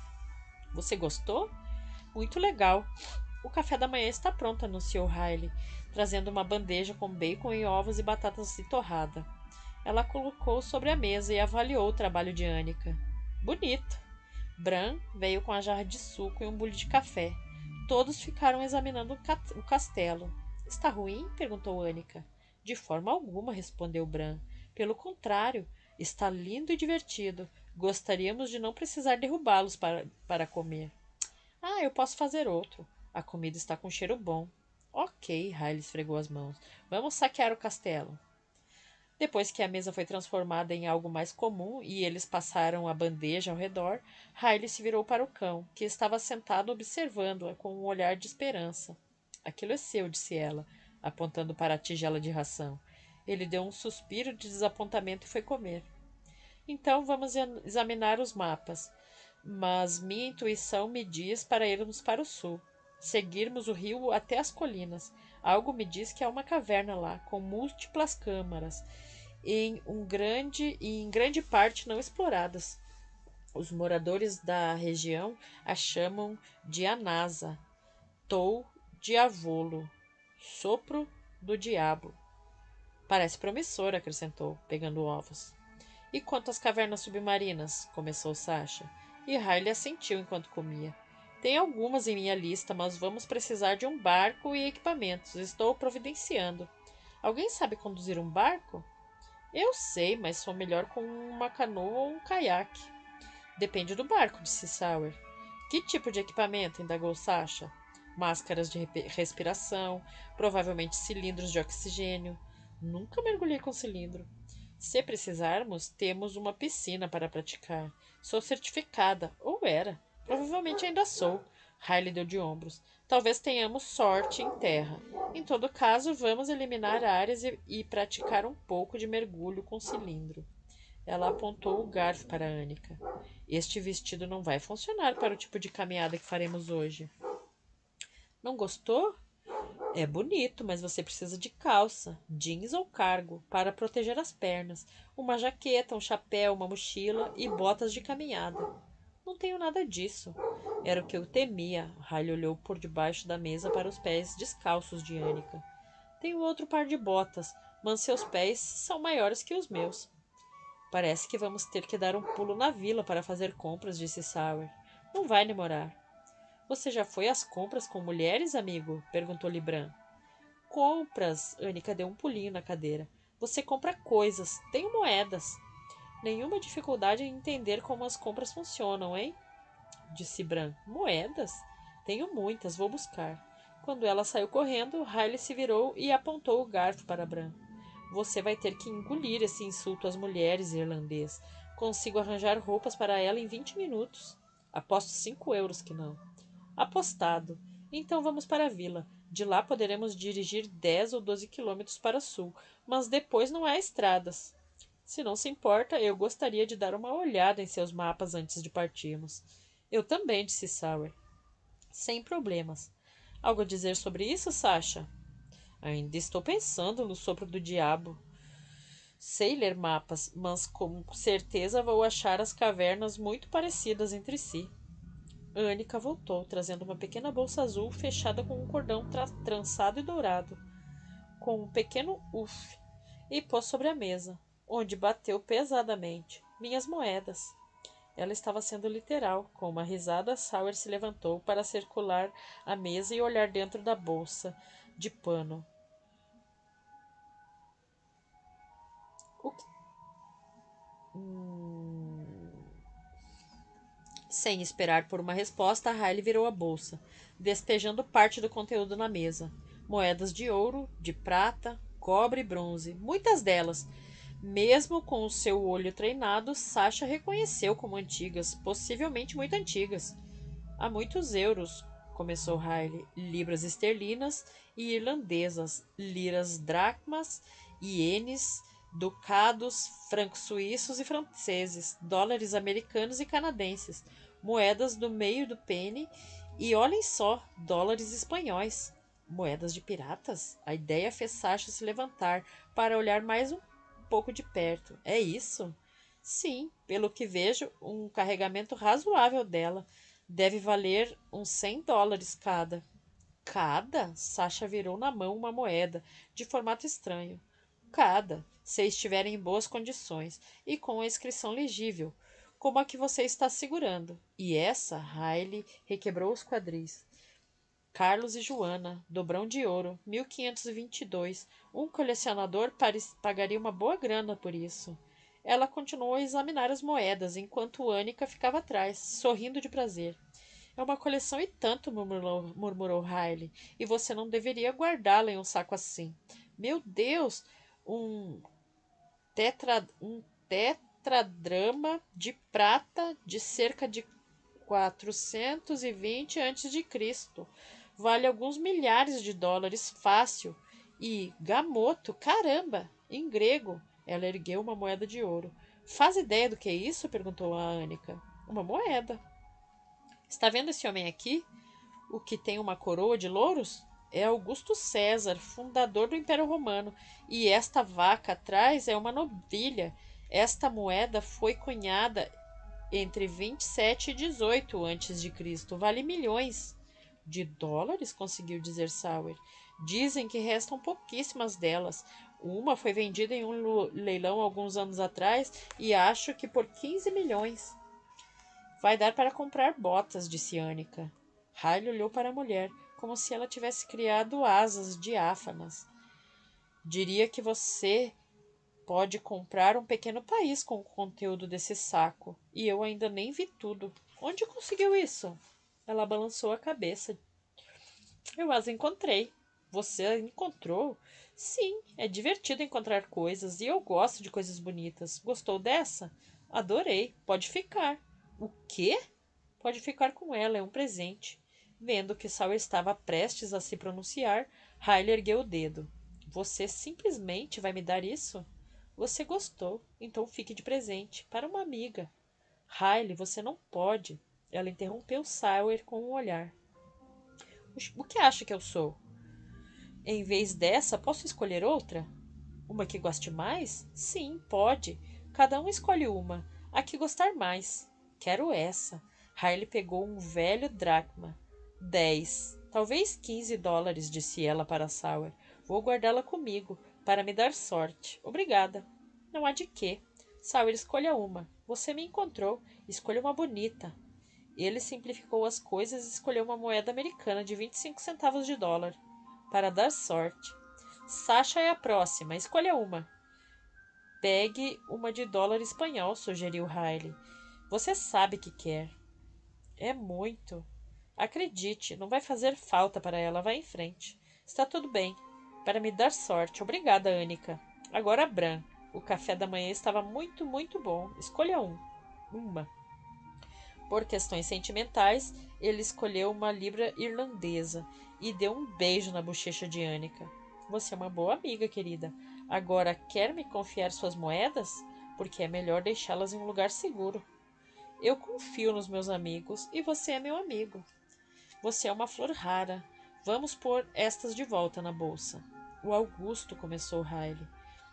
Você gostou? Muito legal. O café da manhã está pronto, anunciou Riley, trazendo uma bandeja com bacon e ovos e batatas de torrada. Ela colocou sobre a mesa e avaliou o trabalho de Annika. Bonito. Bran veio com a jarra de suco e um bule de café. Todos ficaram examinando o castelo. Está ruim? Perguntou Annika. De forma alguma, respondeu Bran. Pelo contrário, está lindo e divertido. Gostaríamos de não precisar derrubá-los para, para comer. Ah, eu posso fazer outro. A comida está com cheiro bom. Ok, Riley esfregou as mãos. Vamos saquear o castelo. Depois que a mesa foi transformada em algo mais comum e eles passaram a bandeja ao redor, Riley se virou para o cão, que estava sentado observando-a com um olhar de esperança. Aquilo é seu, disse ela, apontando para a tigela de ração. Ele deu um suspiro de desapontamento e foi comer. Então vamos examinar os mapas. Mas minha intuição me diz para irmos para o sul. Seguirmos o rio até as colinas. Algo me diz que há uma caverna lá, com múltiplas câmaras, em um grande e em grande parte não exploradas. Os moradores da região a chamam de Anasa, Tou Diavolo, sopro do diabo. Parece promissor, acrescentou, pegando ovos. E quanto às cavernas submarinas? Começou Sasha. E Riley assentiu enquanto comia. Tem algumas em minha lista, mas vamos precisar de um barco e equipamentos. Estou providenciando. Alguém sabe conduzir um barco? Eu sei, mas sou melhor com uma canoa ou um caiaque. Depende do barco, disse Sauer. Que tipo de equipamento? Indagou Sasha. Máscaras de respiração, provavelmente cilindros de oxigênio. Nunca mergulhei com cilindro. Se precisarmos, temos uma piscina para praticar. Sou certificada, ou era. Provavelmente ainda sou. Riley deu de ombros. Talvez tenhamos sorte em terra. Em todo caso, vamos eliminar áreas e, e praticar um pouco de mergulho com cilindro. Ela apontou o garfo para Annika. Este vestido não vai funcionar para o tipo de caminhada que faremos hoje. Não gostou? É bonito, mas você precisa de calça, jeans ou cargo para proteger as pernas, uma jaqueta, um chapéu, uma mochila e botas de caminhada. Não tenho nada disso. Era o que eu temia. Riley olhou por debaixo da mesa para os pés descalços de Annika. Tenho outro par de botas, mas seus pés são maiores que os meus. Parece que vamos ter que dar um pulo na vila para fazer compras, disse Sauer. Não vai demorar. Você já foi às compras com mulheres, amigo? Perguntou Libran. Compras. Annika deu um pulinho na cadeira. Você compra coisas. Tenho moedas. Nenhuma dificuldade em entender como as compras funcionam, hein? Disse Bran. Moedas? Tenho muitas, vou buscar. Quando ela saiu correndo, Riley se virou e apontou o garfo para Bran. Você vai ter que engolir esse insulto às mulheres, irlandês. Consigo arranjar roupas para ela em vinte minutos. Aposto cinco euros que não. Apostado. Então vamos para a vila. De lá poderemos dirigir dez ou doze quilômetros para o sul, mas depois não há estradas. Se não se importa, eu gostaria de dar uma olhada em seus mapas antes de partirmos. Eu também, disse Sauer. Sem problemas. Algo a dizer sobre isso, Sasha? Ainda estou pensando no sopro do diabo. Sei ler mapas, mas com certeza vou achar as cavernas muito parecidas entre si. Annika voltou, trazendo uma pequena bolsa azul fechada com um cordão tra trançado e dourado, com um pequeno uf, e pôs sobre a mesa, onde bateu pesadamente. Minhas moedas. Ela estava sendo literal. Com uma risada, Sauer se levantou para circular a mesa e olhar dentro da bolsa de pano. O que... Hum... Sem esperar por uma resposta, Riley virou a bolsa, despejando parte do conteúdo na mesa. Moedas de ouro, de prata, cobre e bronze, muitas delas. Mesmo com o seu olho treinado, Sasha reconheceu como antigas, possivelmente muito antigas. Há muitos euros, começou Riley, libras esterlinas e irlandesas, liras dracmas, ienes, ducados, francos suíços e franceses, dólares americanos e canadenses, moedas do meio do penny e, olhem só, dólares espanhóis. Moedas de piratas? A ideia fez Sasha se levantar para olhar mais um pouco de perto. É isso? Sim, pelo que vejo, um carregamento razoável dela. Deve valer uns cem dólares cada. Cada? Sasha virou na mão uma moeda, de formato estranho. Cada, se estiver em boas condições e com a inscrição legível, como a que você está segurando. E essa, Riley requebrou os quadris. Carlos e Joana, dobrão de ouro, mil quinhentos e vinte e dois. Um colecionador pagaria uma boa grana por isso. Ela continuou a examinar as moedas, enquanto Annika ficava atrás, sorrindo de prazer. É uma coleção e tanto, murmurou, murmurou Riley, e você não deveria guardá-la em um saco assim. Meu Deus! Um, tetra, um tetradrama de prata de cerca de quatrocentos e vinte antes de Cristo. Vale alguns milhares de dólares fácil. E gamoto, caramba, em grego. Ela ergueu uma moeda de ouro. Faz ideia do que é isso? Perguntou a Annika. Uma moeda. Está vendo esse homem aqui? O que tem uma coroa de louros? É Augusto César, fundador do Império Romano. E esta vaca atrás é uma novilha. Esta moeda foi cunhada entre vinte e sete e dezoito antes de Cristo. Vale milhões de dólares, conseguiu dizer Sauer. Dizem que restam pouquíssimas delas. Uma foi vendida em um leilão alguns anos atrás e acho que por quinze milhões. Vai dar para comprar botas, disse Annika. Riley olhou para a mulher, como se ela tivesse criado asas diáfanas. Diria que você pode comprar um pequeno país com o conteúdo desse saco. E eu ainda nem vi tudo. Onde conseguiu isso? Ela balançou a cabeça. Eu as encontrei. Você a encontrou? Sim, é divertido encontrar coisas e eu gosto de coisas bonitas. Gostou dessa? Adorei. Pode ficar. O quê? Pode ficar com ela, é um presente. Vendo que Sauer estava prestes a se pronunciar, Riley ergueu o dedo. Você simplesmente vai me dar isso? Você gostou, então fique de presente, para uma amiga. Riley, você não pode. Ela interrompeu Sauer com um olhar. O que acha que eu sou? Em vez dessa, posso escolher outra? Uma que goste mais? Sim, pode. Cada um escolhe uma. A que gostar mais. Quero essa. Riley pegou um velho dracma. Dez, talvez quinze dólares, disse ela para Sawyer. Vou guardá-la comigo, para me dar sorte. Obrigada. Não há de quê. Sawyer, escolha uma. Você me encontrou. Escolha uma bonita. Ele simplificou as coisas e escolheu uma moeda americana de vinte e cinco centavos de dólar. Para dar sorte. Sasha é a próxima. Escolha uma. Pegue uma de dólar espanhol, sugeriu Riley. Você sabe que quer. É muito. Acredite, não vai fazer falta para ela. Vá em frente. Está tudo bem. Para me dar sorte. Obrigada, Anica. Agora, Bran. O café da manhã estava muito, muito bom. Escolha um. Uma. Por questões sentimentais, ele escolheu uma libra irlandesa e deu um beijo na bochecha de Anica. Você é uma boa amiga, querida. Agora, quer me confiar suas moedas? Porque é melhor deixá-las em um lugar seguro. Eu confio nos meus amigos e você é meu amigo. Você é uma flor rara. Vamos pôr estas de volta na bolsa. O Augusto, começou Riley.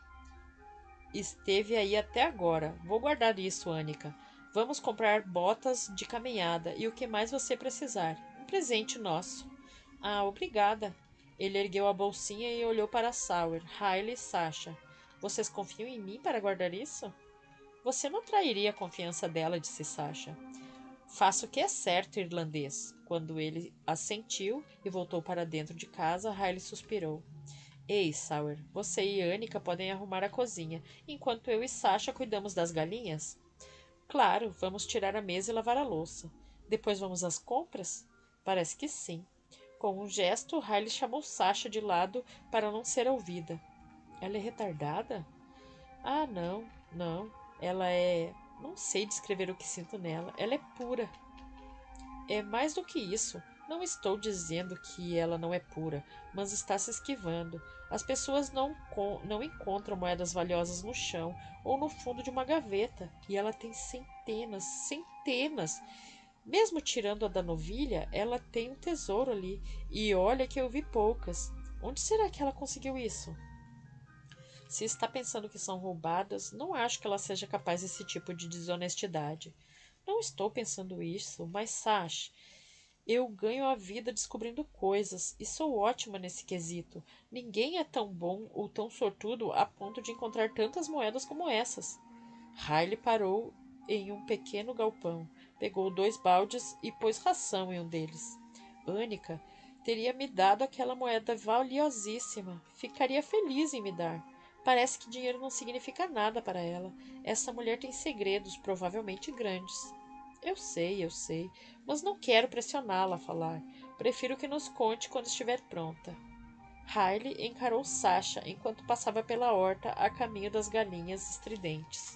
Esteve aí até agora. Vou guardar isso, Anica. Vamos comprar botas de caminhada e o que mais você precisar. Um presente nosso. Ah, obrigada. Ele ergueu a bolsinha e olhou para Sawyer, Riley e Sasha. Vocês confiam em mim para guardar isso? Você não trairia a confiança dela, disse Sasha. Faça o que é certo, irlandês. Quando ele assentiu e voltou para dentro de casa, Riley suspirou. Ei, Sawyer, você e Anica podem arrumar a cozinha, enquanto eu e Sasha cuidamos das galinhas? Claro, vamos tirar a mesa e lavar a louça. Depois vamos às compras? Parece que sim. Com um gesto, Riley chamou Sasha de lado para não ser ouvida. Ela é retardada? Ah, não, não. Ela é... Não sei descrever o que sinto nela. Ela é pura. É mais do que isso. Não estou dizendo que ela não é pura, mas está se esquivando. As pessoas não, não encontram moedas valiosas no chão ou no fundo de uma gaveta, e ela tem centenas, centenas. Mesmo tirando a da novilha, ela tem um tesouro ali, e olha que eu vi poucas. Onde será que ela conseguiu isso? Se está pensando que são roubadas, não acho que ela seja capaz desse tipo de desonestidade. Não estou pensando isso, mas Sash, eu ganho a vida descobrindo coisas e sou ótima nesse quesito. Ninguém é tão bom ou tão sortudo a ponto de encontrar tantas moedas como essas. Riley parou em um pequeno galpão, pegou dois baldes e pôs ração em um deles. Anica teria me dado aquela moeda valiosíssima. Ficaria feliz em me dar. Parece que dinheiro não significa nada para ela. Essa mulher tem segredos, provavelmente grandes. Eu sei, eu sei, mas não quero pressioná-la a falar. Prefiro que nos conte quando estiver pronta. Riley encarou Sasha enquanto passava pela horta a caminho das galinhas estridentes.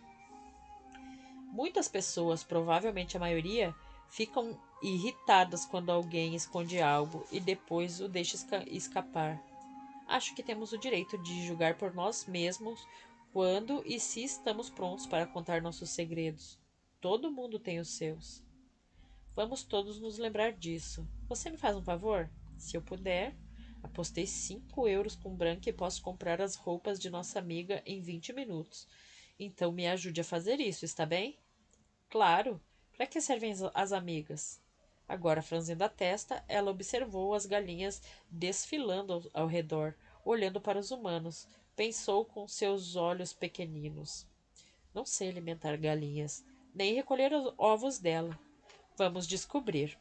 Muitas pessoas, provavelmente a maioria, ficam irritadas quando alguém esconde algo e depois o deixa esca- escapar. Acho que temos o direito de julgar por nós mesmos quando e se estamos prontos para contar nossos segredos. Todo mundo tem os seus. Vamos todos nos lembrar disso. Você me faz um favor? Se eu puder. Apostei cinco euros com Branca e posso comprar as roupas de nossa amiga em vinte minutos. Então me ajude a fazer isso, está bem? Claro. Para que servem as amigas? Agora, franzindo a testa, ela observou as galinhas desfilando ao, ao redor, olhando para os humanos. Pensou com seus olhos pequeninos. Não sei alimentar galinhas, nem recolher os ovos dela. Vamos descobrir.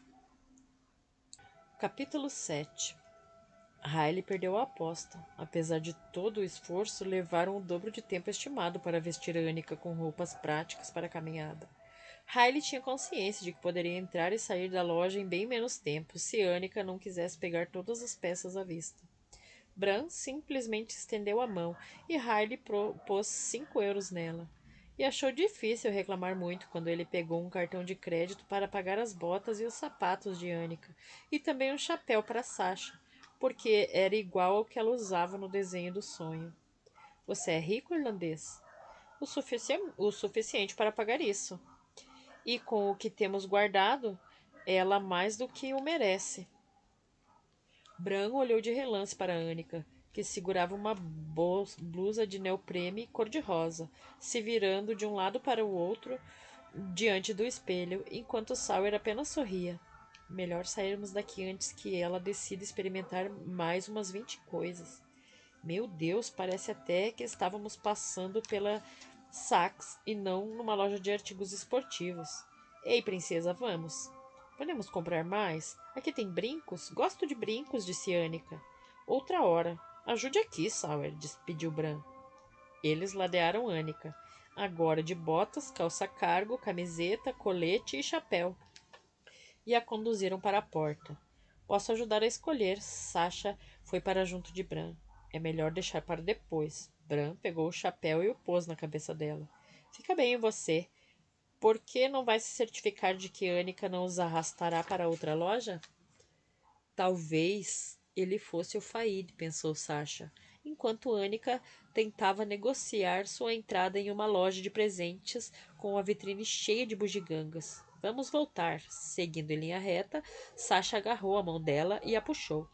Capítulo sete. Riley perdeu a aposta. Apesar de todo o esforço, levaram o dobro de tempo estimado para vestir a Anica com roupas práticas para a caminhada. Riley tinha consciência de que poderia entrar e sair da loja em bem menos tempo, se Anica não quisesse pegar todas as peças à vista. Bran simplesmente estendeu a mão e Riley pôs cinco euros nela. E achou difícil reclamar muito quando ele pegou um cartão de crédito para pagar as botas e os sapatos de Anica, e também um chapéu para Sasha, porque era igual ao que ela usava no desenho do sonho. Você é rico, irlandês? O, sufici o suficiente para pagar isso. E com o que temos guardado, ela mais do que o merece. Bran olhou de relance para Annika, que segurava uma blusa de neoprene cor-de-rosa, se virando de um lado para o outro diante do espelho, enquanto Sawyer apenas sorria. Melhor sairmos daqui antes que ela decida experimentar mais umas vinte coisas. Meu Deus, parece até que estávamos passando pela Saks e não numa loja de artigos esportivos. Ei, princesa, vamos. Podemos comprar mais? Aqui tem brincos? Gosto de brincos, disse Annika. Outra hora. Ajude aqui, Sawyer, pediu Bran. Eles ladearam Annika, agora de botas, calça cargo, camiseta, colete e chapéu, e a conduziram para a porta. Posso ajudar a escolher. Sasha foi para junto de Bran. É melhor deixar para depois. Bran pegou o chapéu e o pôs na cabeça dela. Fica bem em você. Por que não vai se certificar de que Annika não os arrastará para outra loja? Talvez ele fosse o Faíd, pensou Sasha, enquanto Annika tentava negociar sua entrada em uma loja de presentes com a vitrine cheia de bugigangas. Vamos voltar. Seguindo em linha reta, Sasha agarrou a mão dela e a puxou.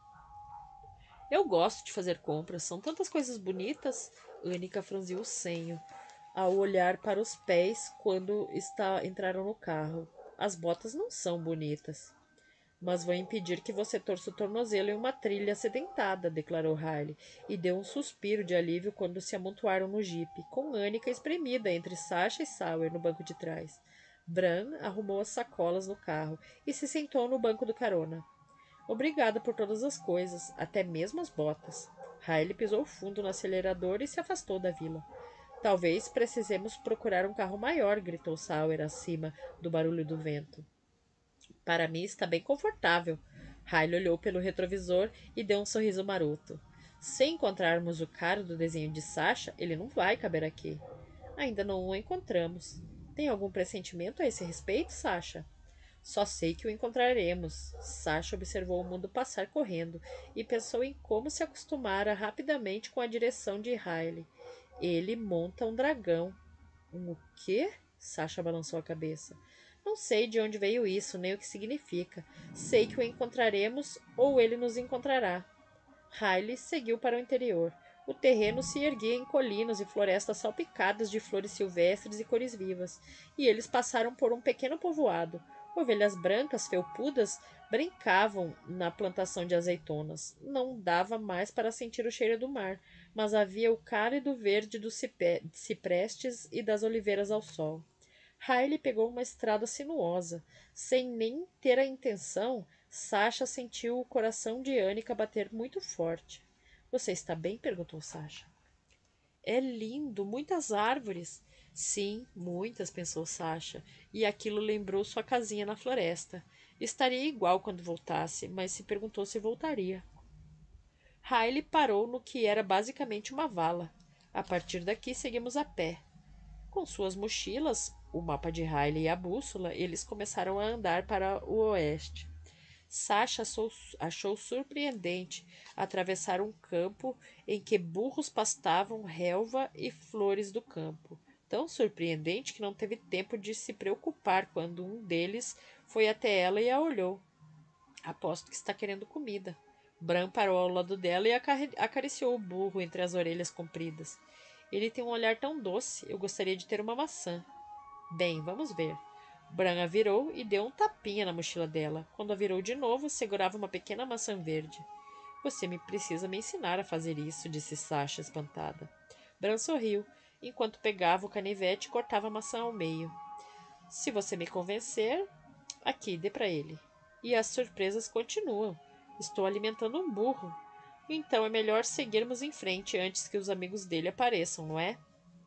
Eu gosto de fazer compras, são tantas coisas bonitas. Annika franziu o senho ao olhar para os pés quando está, entraram no carro. As botas não são bonitas. Mas vou impedir que você torça o tornozelo em uma trilha acidentada, declarou Riley, e deu um suspiro de alívio quando se amontoaram no jipe, com Annika espremida entre Sasha e Sawyer no banco de trás. Bran arrumou as sacolas no carro e se sentou no banco do carona. Obrigada por todas as coisas, até mesmo as botas. Riley pisou fundo no acelerador e se afastou da vila. Talvez precisemos procurar um carro maior, gritou Sawyer acima do barulho do vento. Para mim está bem confortável. Riley olhou pelo retrovisor e deu um sorriso maroto. Se encontrarmos o cara do desenho de Sasha, ele não vai caber aqui. Ainda não o encontramos. Tem algum pressentimento a esse respeito, Sasha? Só sei que o encontraremos. Sasha observou o mundo passar correndo e pensou em como se acostumara rapidamente com a direção de Riley. Ele monta um dragão. Um o quê? Sasha balançou a cabeça. Não sei de onde veio isso, nem o que significa. Sei que o encontraremos ou ele nos encontrará. Riley seguiu para o interior. O terreno se erguia em colinas e florestas salpicadas de flores silvestres e cores vivas, e eles passaram por um pequeno povoado. Ovelhas brancas felpudas brincavam na plantação de azeitonas. Não dava mais para sentir o cheiro do mar, mas havia o cálido verde dos ciprestes e das oliveiras ao sol. Riley pegou uma estrada sinuosa. Sem nem ter a intenção, Sasha sentiu o coração de Annika bater muito forte. Você está bem? Perguntou Sasha. É lindo, muitas árvores. Sim, muitas, pensou Sasha, e aquilo lembrou sua casinha na floresta. Estaria igual quando voltasse, mas se perguntou se voltaria. Riley parou no que era basicamente uma vala. A partir daqui seguimos a pé. Com suas mochilas, o mapa de Riley e a bússola, eles começaram a andar para o oeste. Sasha achou, achou surpreendente atravessar um campo em que burros pastavam relva e flores do campo. Tão surpreendente que não teve tempo de se preocupar quando um deles foi até ela e a olhou. Aposto que está querendo comida. Bran parou ao lado dela e acariciou o burro entre as orelhas compridas. Ele tem um olhar tão doce, eu gostaria de ter uma maçã. Bem, vamos ver. Bran a virou e deu um tapinha na mochila dela. Quando a virou de novo, segurava uma pequena maçã verde. Você me precisa me ensinar a fazer isso, disse Sasha, espantada. Bran sorriu, enquanto pegava o canivete e cortava a maçã ao meio. Se você me convencer, aqui, dê para ele. E as surpresas continuam. Estou alimentando um burro. Então é melhor seguirmos em frente antes que os amigos dele apareçam, não é?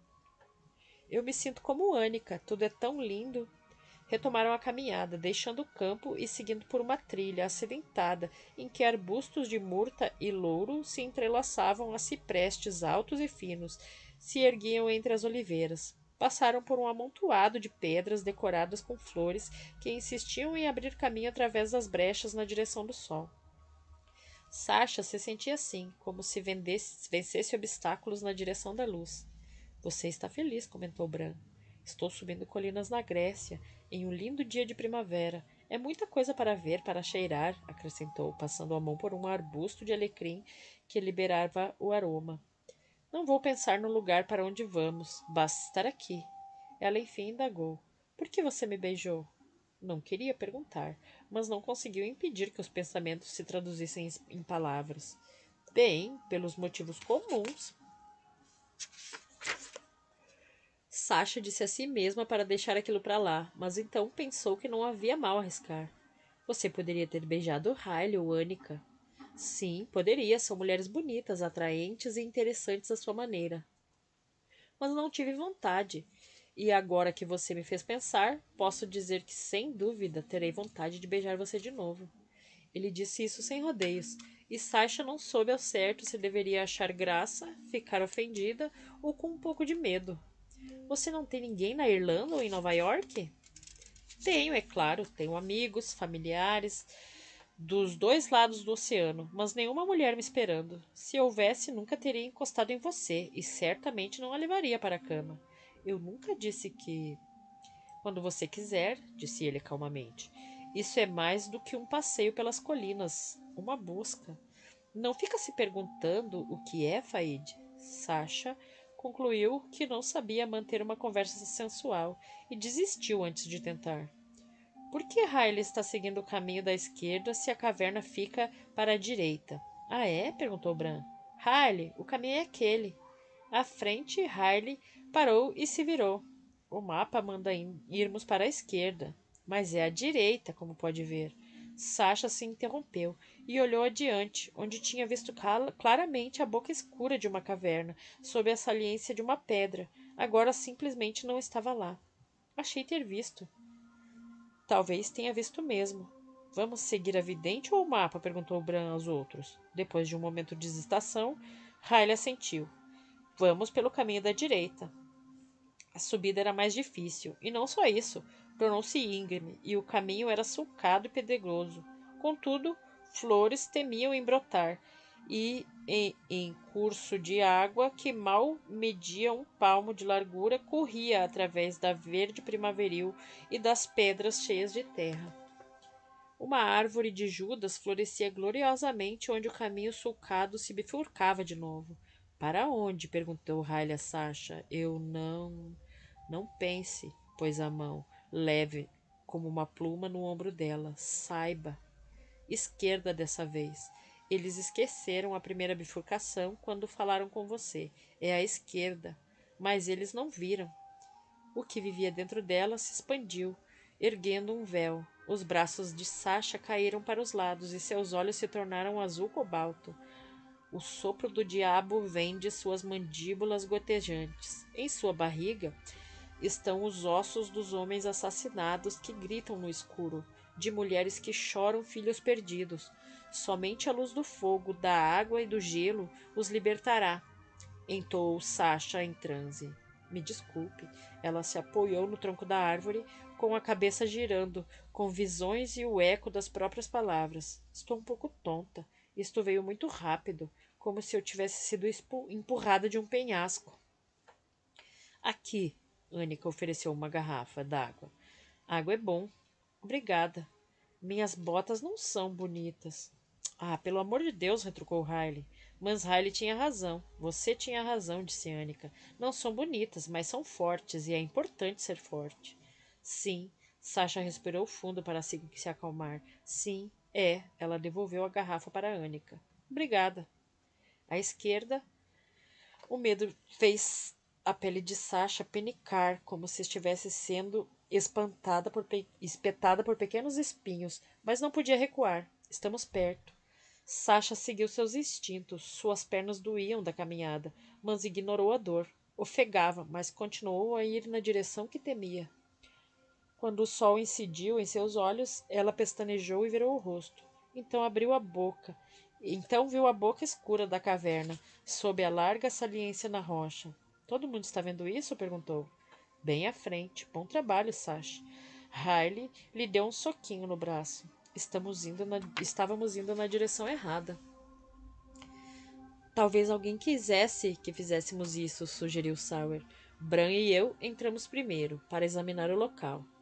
Eu me sinto como Annika, tudo é tão lindo. Retomaram a caminhada, deixando o campo e seguindo por uma trilha acidentada em que arbustos de murta e louro se entrelaçavam a ciprestes altos e finos, se erguiam entre as oliveiras. Passaram por um amontoado de pedras decoradas com flores que insistiam em abrir caminho através das brechas na direção do sol. Sasha se sentia assim, como se vendesse, vencesse obstáculos na direção da luz. Você está feliz, comentou Bran. Estou subindo colinas na Grécia, em um lindo dia de primavera. É muita coisa para ver, para cheirar, acrescentou, passando a mão por um arbusto de alecrim que liberava o aroma. Não vou pensar no lugar para onde vamos, basta estar aqui. Ela enfim indagou. Por que você me beijou? Não queria perguntar, mas não conseguiu impedir que os pensamentos se traduzissem em palavras. Bem, pelos motivos comuns. Sasha disse a si mesma para deixar aquilo para lá, mas então pensou que não havia mal arriscar. Você poderia ter beijado Riley ou Annika. Sim, poderia. São mulheres bonitas, atraentes e interessantes à sua maneira. Mas não tive vontade. E agora que você me fez pensar, posso dizer que, sem dúvida, terei vontade de beijar você de novo. Ele disse isso sem rodeios, e Sasha não soube ao certo se deveria achar graça, ficar ofendida ou com um pouco de medo. Você não tem ninguém na Irlanda ou em Nova York? Tenho, é claro. Tenho amigos, familiares dos dois lados do oceano, mas nenhuma mulher me esperando. Se houvesse, nunca teria encostado em você e certamente não a levaria para a cama. Eu nunca disse que... Quando você quiser, disse ele calmamente. Isso é mais do que um passeio pelas colinas, uma busca. Não fica se perguntando o que é, Faide? Sasha concluiu que não sabia manter uma conversa sensual e desistiu antes de tentar. Por que Riley está seguindo o caminho da esquerda se a caverna fica para a direita? Ah, é? Perguntou Bran. Riley, o caminho é aquele. À frente, Riley parou e se virou. O mapa manda irmos para a esquerda, mas é à direita, como pode ver. Sasha se interrompeu e olhou adiante, onde tinha visto claramente a boca escura de uma caverna, sob a saliência de uma pedra. Agora simplesmente não estava lá. Achei ter visto. Talvez tenha visto mesmo. Vamos seguir a vidente ou o mapa? Perguntou Bran aos outros. Depois de um momento de hesitação, Riley assentiu. Vamos pelo caminho da direita. A subida era mais difícil, e não só isso, tornou-se íngreme, e o caminho era sulcado e pedregoso. Contudo, flores temiam em brotar, e em, em curso de água que mal media um palmo de largura, corria através da verde primaveril e das pedras cheias de terra. Uma árvore de Judas florescia gloriosamente onde o caminho sulcado se bifurcava de novo. Para onde? Perguntou Riley a Sasha. Eu não... Não pense, pôs a mão, leve como uma pluma no ombro dela. Saiba. Esquerda dessa vez. Eles esqueceram a primeira bifurcação quando falaram com você. É a esquerda. Mas eles não viram. O que vivia dentro dela se expandiu, erguendo um véu. Os braços de Sasha caíram para os lados e seus olhos se tornaram azul cobalto. O sopro do diabo vem de suas mandíbulas gotejantes. Em sua barriga estão os ossos dos homens assassinados que gritam no escuro, de mulheres que choram filhos perdidos. Somente a luz do fogo, da água e do gelo os libertará, entoou Sasha em transe. Me desculpe. Ela se apoiou no tronco da árvore, com a cabeça girando, com visões e o eco das próprias palavras. Estou um pouco tonta. Isto veio muito rápido, como se eu tivesse sido empurrada de um penhasco. Aqui, Annika ofereceu uma garrafa d'água. Água é bom. Obrigada. Minhas botas não são bonitas. Ah, pelo amor de Deus, retrucou Riley. Mas Riley tinha razão. Você tinha razão, disse Annika. Não são bonitas, mas são fortes, e é importante ser forte. Sim. Sasha respirou fundo para se, se acalmar. Sim, é. Ela devolveu a garrafa para Annika. Obrigada. À esquerda, o medo fez a pele de Sasha penicar, como se estivesse sendo espantada por pe... espetada por pequenos espinhos, mas não podia recuar. Estamos perto. Sasha seguiu seus instintos. Suas pernas doíam da caminhada, mas ignorou a dor. Ofegava, mas continuou a ir na direção que temia. Quando o sol incidiu em seus olhos, ela pestanejou e virou o rosto. Então abriu a boca. Então viu a boca escura da caverna, sob a larga saliência na rocha. Todo mundo está vendo isso? Perguntou. Bem à frente. Bom trabalho, Sasha. Riley lhe deu um soquinho no braço. Estamos indo na... Estávamos indo na direção errada. Talvez alguém quisesse que fizéssemos isso, sugeriu Sawyer. Bran e eu entramos primeiro, para examinar o local.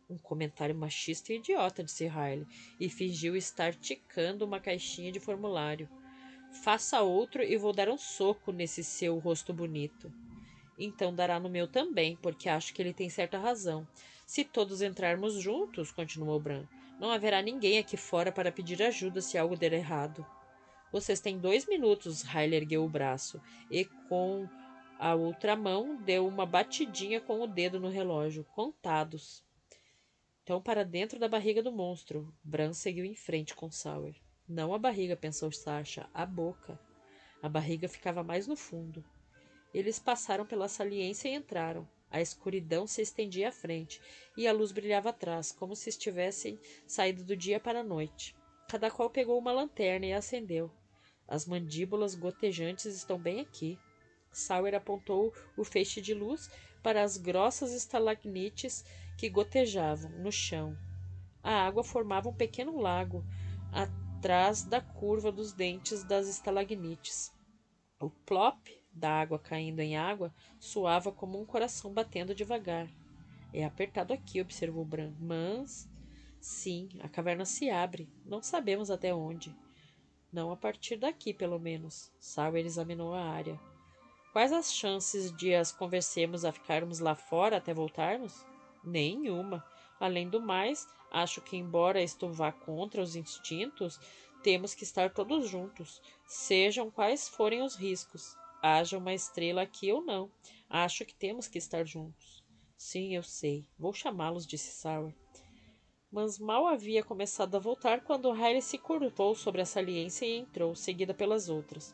Um comentário machista e idiota, disse Riley, e fingiu estar ticando uma caixinha de formulário. Faça outro e vou dar um soco nesse seu rosto bonito. Então dará no meu também, porque acho que ele tem certa razão. Se todos entrarmos juntos, continuou Bran, não haverá ninguém aqui fora para pedir ajuda se algo der errado. Vocês têm dois minutos, Riley ergueu o braço, e com a outra mão deu uma batidinha com o dedo no relógio. Contados. Então para dentro da barriga do monstro. Bran seguiu em frente com Sawyer. Não a barriga, pensou Sasha, a boca. A barriga ficava mais no fundo. Eles passaram pela saliência e entraram. A escuridão se estendia à frente, e a luz brilhava atrás, como se estivessem saído do dia para a noite. Cada qual pegou uma lanterna e a acendeu. As mandíbulas gotejantes estão bem aqui. Sawyer apontou o feixe de luz para as grossas estalagmites que gotejavam no chão. A água formava um pequeno lago atrás da curva dos dentes das estalagmites. O plop da água caindo em água soava como um coração batendo devagar. É apertado aqui, observou Bran. Mas... Sim, a caverna se abre. Não sabemos até onde. Não a partir daqui, pelo menos. Sawyer examinou a área. Quais as chances de as conversemos a ficarmos lá fora até voltarmos? Nenhuma. Além do mais, acho que, embora isto vá contra os instintos, temos que estar todos juntos, sejam quais forem os riscos. Haja uma estrela aqui ou não. Acho que temos que estar juntos. Sim, eu sei. Vou chamá-los, disse Sawyer. Mas mal havia começado a voltar quando Riley se curvou sobre a saliência e entrou, seguida pelas outras.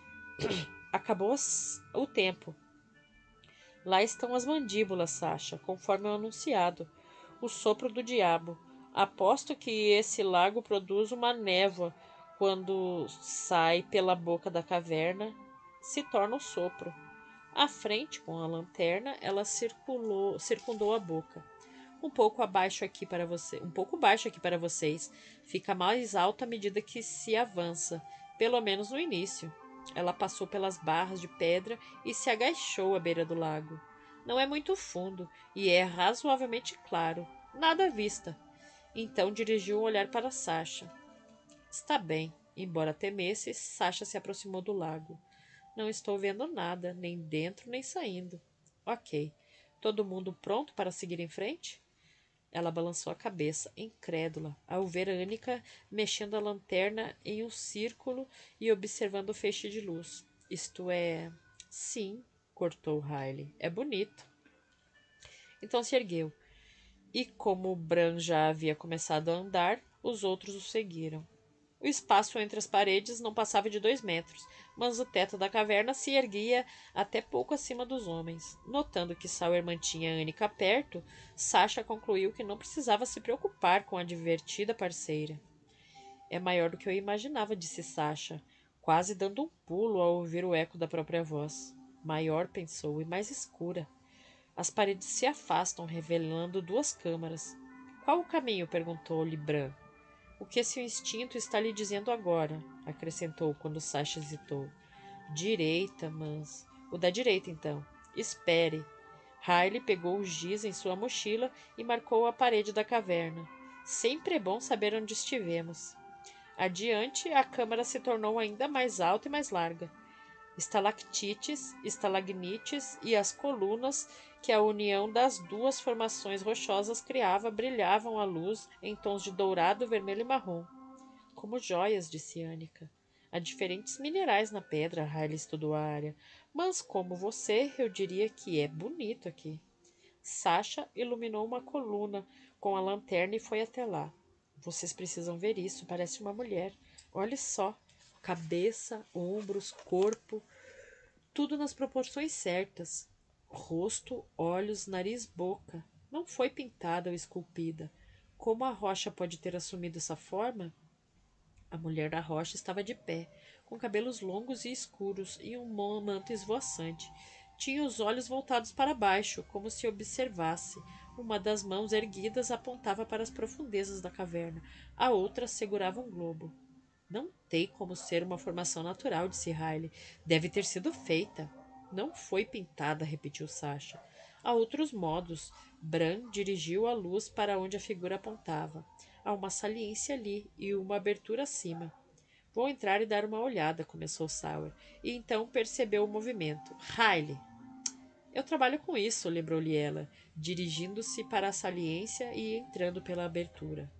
Acabou o tempo. Lá estão as mandíbulas, Sasha, conforme o anunciado. O sopro do diabo. Aposto que esse lago produz uma névoa quando sai pela boca da caverna, se torna um sopro. À frente, com a lanterna, ela circulou, circundou a boca. Um pouco abaixo aqui para você, um pouco baixo aqui para vocês. Fica mais alto à medida que se avança, pelo menos no início. Ela passou pelas barras de pedra e se agachou à beira do lago. Não é muito fundo e é razoavelmente claro. Nada à vista. Então dirigiu um olhar para Sasha. Está bem. Embora temesse, Sasha se aproximou do lago. Não estou vendo nada, nem dentro nem saindo. Ok. Todo mundo pronto para seguir em frente? Ela balançou a cabeça, incrédula, ao ver a Anika mexendo a lanterna em um círculo e observando o feixe de luz. Isto é... Sim, cortou Riley. É bonito. Então se ergueu. E como Bran já havia começado a andar, os outros o seguiram. O espaço entre as paredes não passava de dois metros, mas o teto da caverna se erguia até pouco acima dos homens. Notando que Sawyer mantinha a Anika perto, Sasha concluiu que não precisava se preocupar com a divertida parceira. É maior do que eu imaginava, disse Sasha, quase dando um pulo ao ouvir o eco da própria voz. Maior, pensou, e mais escura. As paredes se afastam, revelando duas câmaras. Qual o caminho? Perguntou-lhe Bran. O que seu instinto está lhe dizendo agora? Acrescentou quando Sasha hesitou. Direita, mas... O da direita, então. Espere. Riley pegou o giz em sua mochila e marcou a parede da caverna. Sempre é bom saber onde estivemos. Adiante, a câmara se tornou ainda mais alta e mais larga. Estalactites, estalagnites e as colunas que a união das duas formações rochosas criava brilhavam à luz em tons de dourado, vermelho e marrom. Como joias, disse Anika. Há diferentes minerais na pedra, Riley estudou a área. Mas, como você, eu diria que é bonito aqui. Sasha iluminou uma coluna com a lanterna e foi até lá. Vocês precisam ver isso, parece uma mulher. Olhe só. Cabeça, ombros, corpo, tudo nas proporções certas. Rosto, olhos, nariz, boca. Não foi pintada ou esculpida. Como a rocha pode ter assumido essa forma? A mulher da rocha estava de pé, com cabelos longos e escuros e um manto esvoaçante. Tinha os olhos voltados para baixo, como se observasse. Uma das mãos erguidas apontava para as profundezas da caverna. A outra segurava um globo. Não tem como ser uma formação natural, disse Riley. Deve ter sido feita. Não foi pintada, repetiu Sasha. Há outros modos. Bran dirigiu a luz para onde a figura apontava. Há uma saliência ali e uma abertura acima. Vou entrar e dar uma olhada, começou Sauer, e então percebeu o movimento. Riley! Eu trabalho com isso, lembrou-lhe ela, dirigindo-se para a saliência e entrando pela abertura.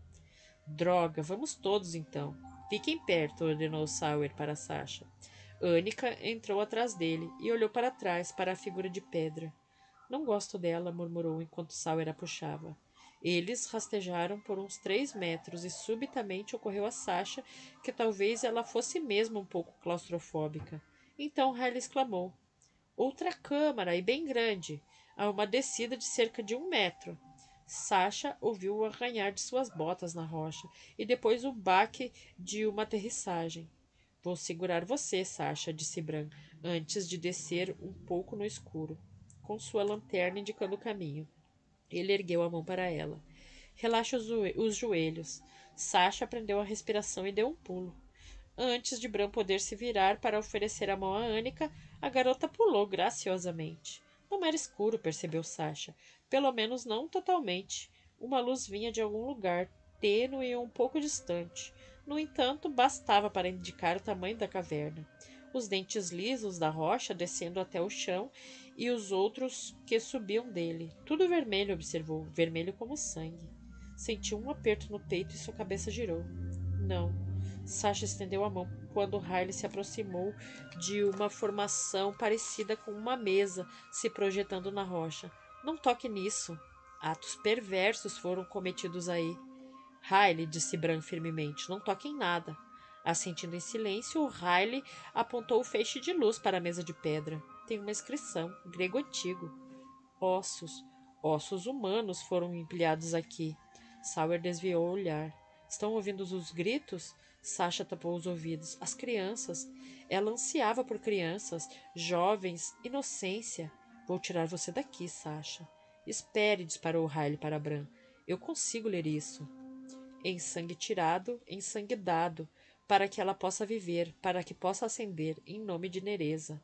Droga, vamos todos então. Fiquem perto, ordenou Sauer para Sasha. Annika entrou atrás dele e olhou para trás, para a figura de pedra. Não gosto dela, murmurou enquanto Sauer a puxava. Eles rastejaram por uns três metros e subitamente ocorreu a Sasha que talvez ela fosse mesmo um pouco claustrofóbica. Então Riley exclamou. Outra câmara, e bem grande, a uma descida de cerca de um metro. Sasha ouviu o arranhar de suas botas na rocha e depois o baque de uma aterrissagem. Vou segurar você, Sasha, disse Bran, antes de descer um pouco no escuro, com sua lanterna indicando o caminho. Ele ergueu a mão para ela. Relaxe os, os joelhos. Sasha prendeu a respiração e deu um pulo. Antes de Bran poder se virar para oferecer a mão a Annika, a garota pulou graciosamente. Não era escuro, percebeu Sasha. Pelo menos não totalmente. Uma luz vinha de algum lugar, tênue e um pouco distante. No entanto, bastava para indicar o tamanho da caverna. Os dentes lisos da rocha descendo até o chão e os outros que subiam dele. Tudo vermelho, observou, vermelho como sangue. Sentiu um aperto no peito e sua cabeça girou. Não. Sasha estendeu a mão quando Riley se aproximou de uma formação parecida com uma mesa se projetando na rocha. Não toque nisso. Atos perversos foram cometidos aí. Riley, disse Bran firmemente, não toque em nada. Assentindo em silêncio, Riley apontou o feixe de luz para a mesa de pedra. Tem uma inscrição, grego antigo. Ossos. Ossos humanos foram empilhados aqui. Sauer desviou o olhar. Estão ouvindo os gritos? Sasha tapou os ouvidos. As crianças. Ela ansiava por crianças, jovens, inocência. Vou tirar você daqui, Sasha. Espere, disparou Riley para Bran. Eu consigo ler isso. Em sangue tirado, em sangue dado, para que ela possa viver, para que possa ascender, em nome de Nereza.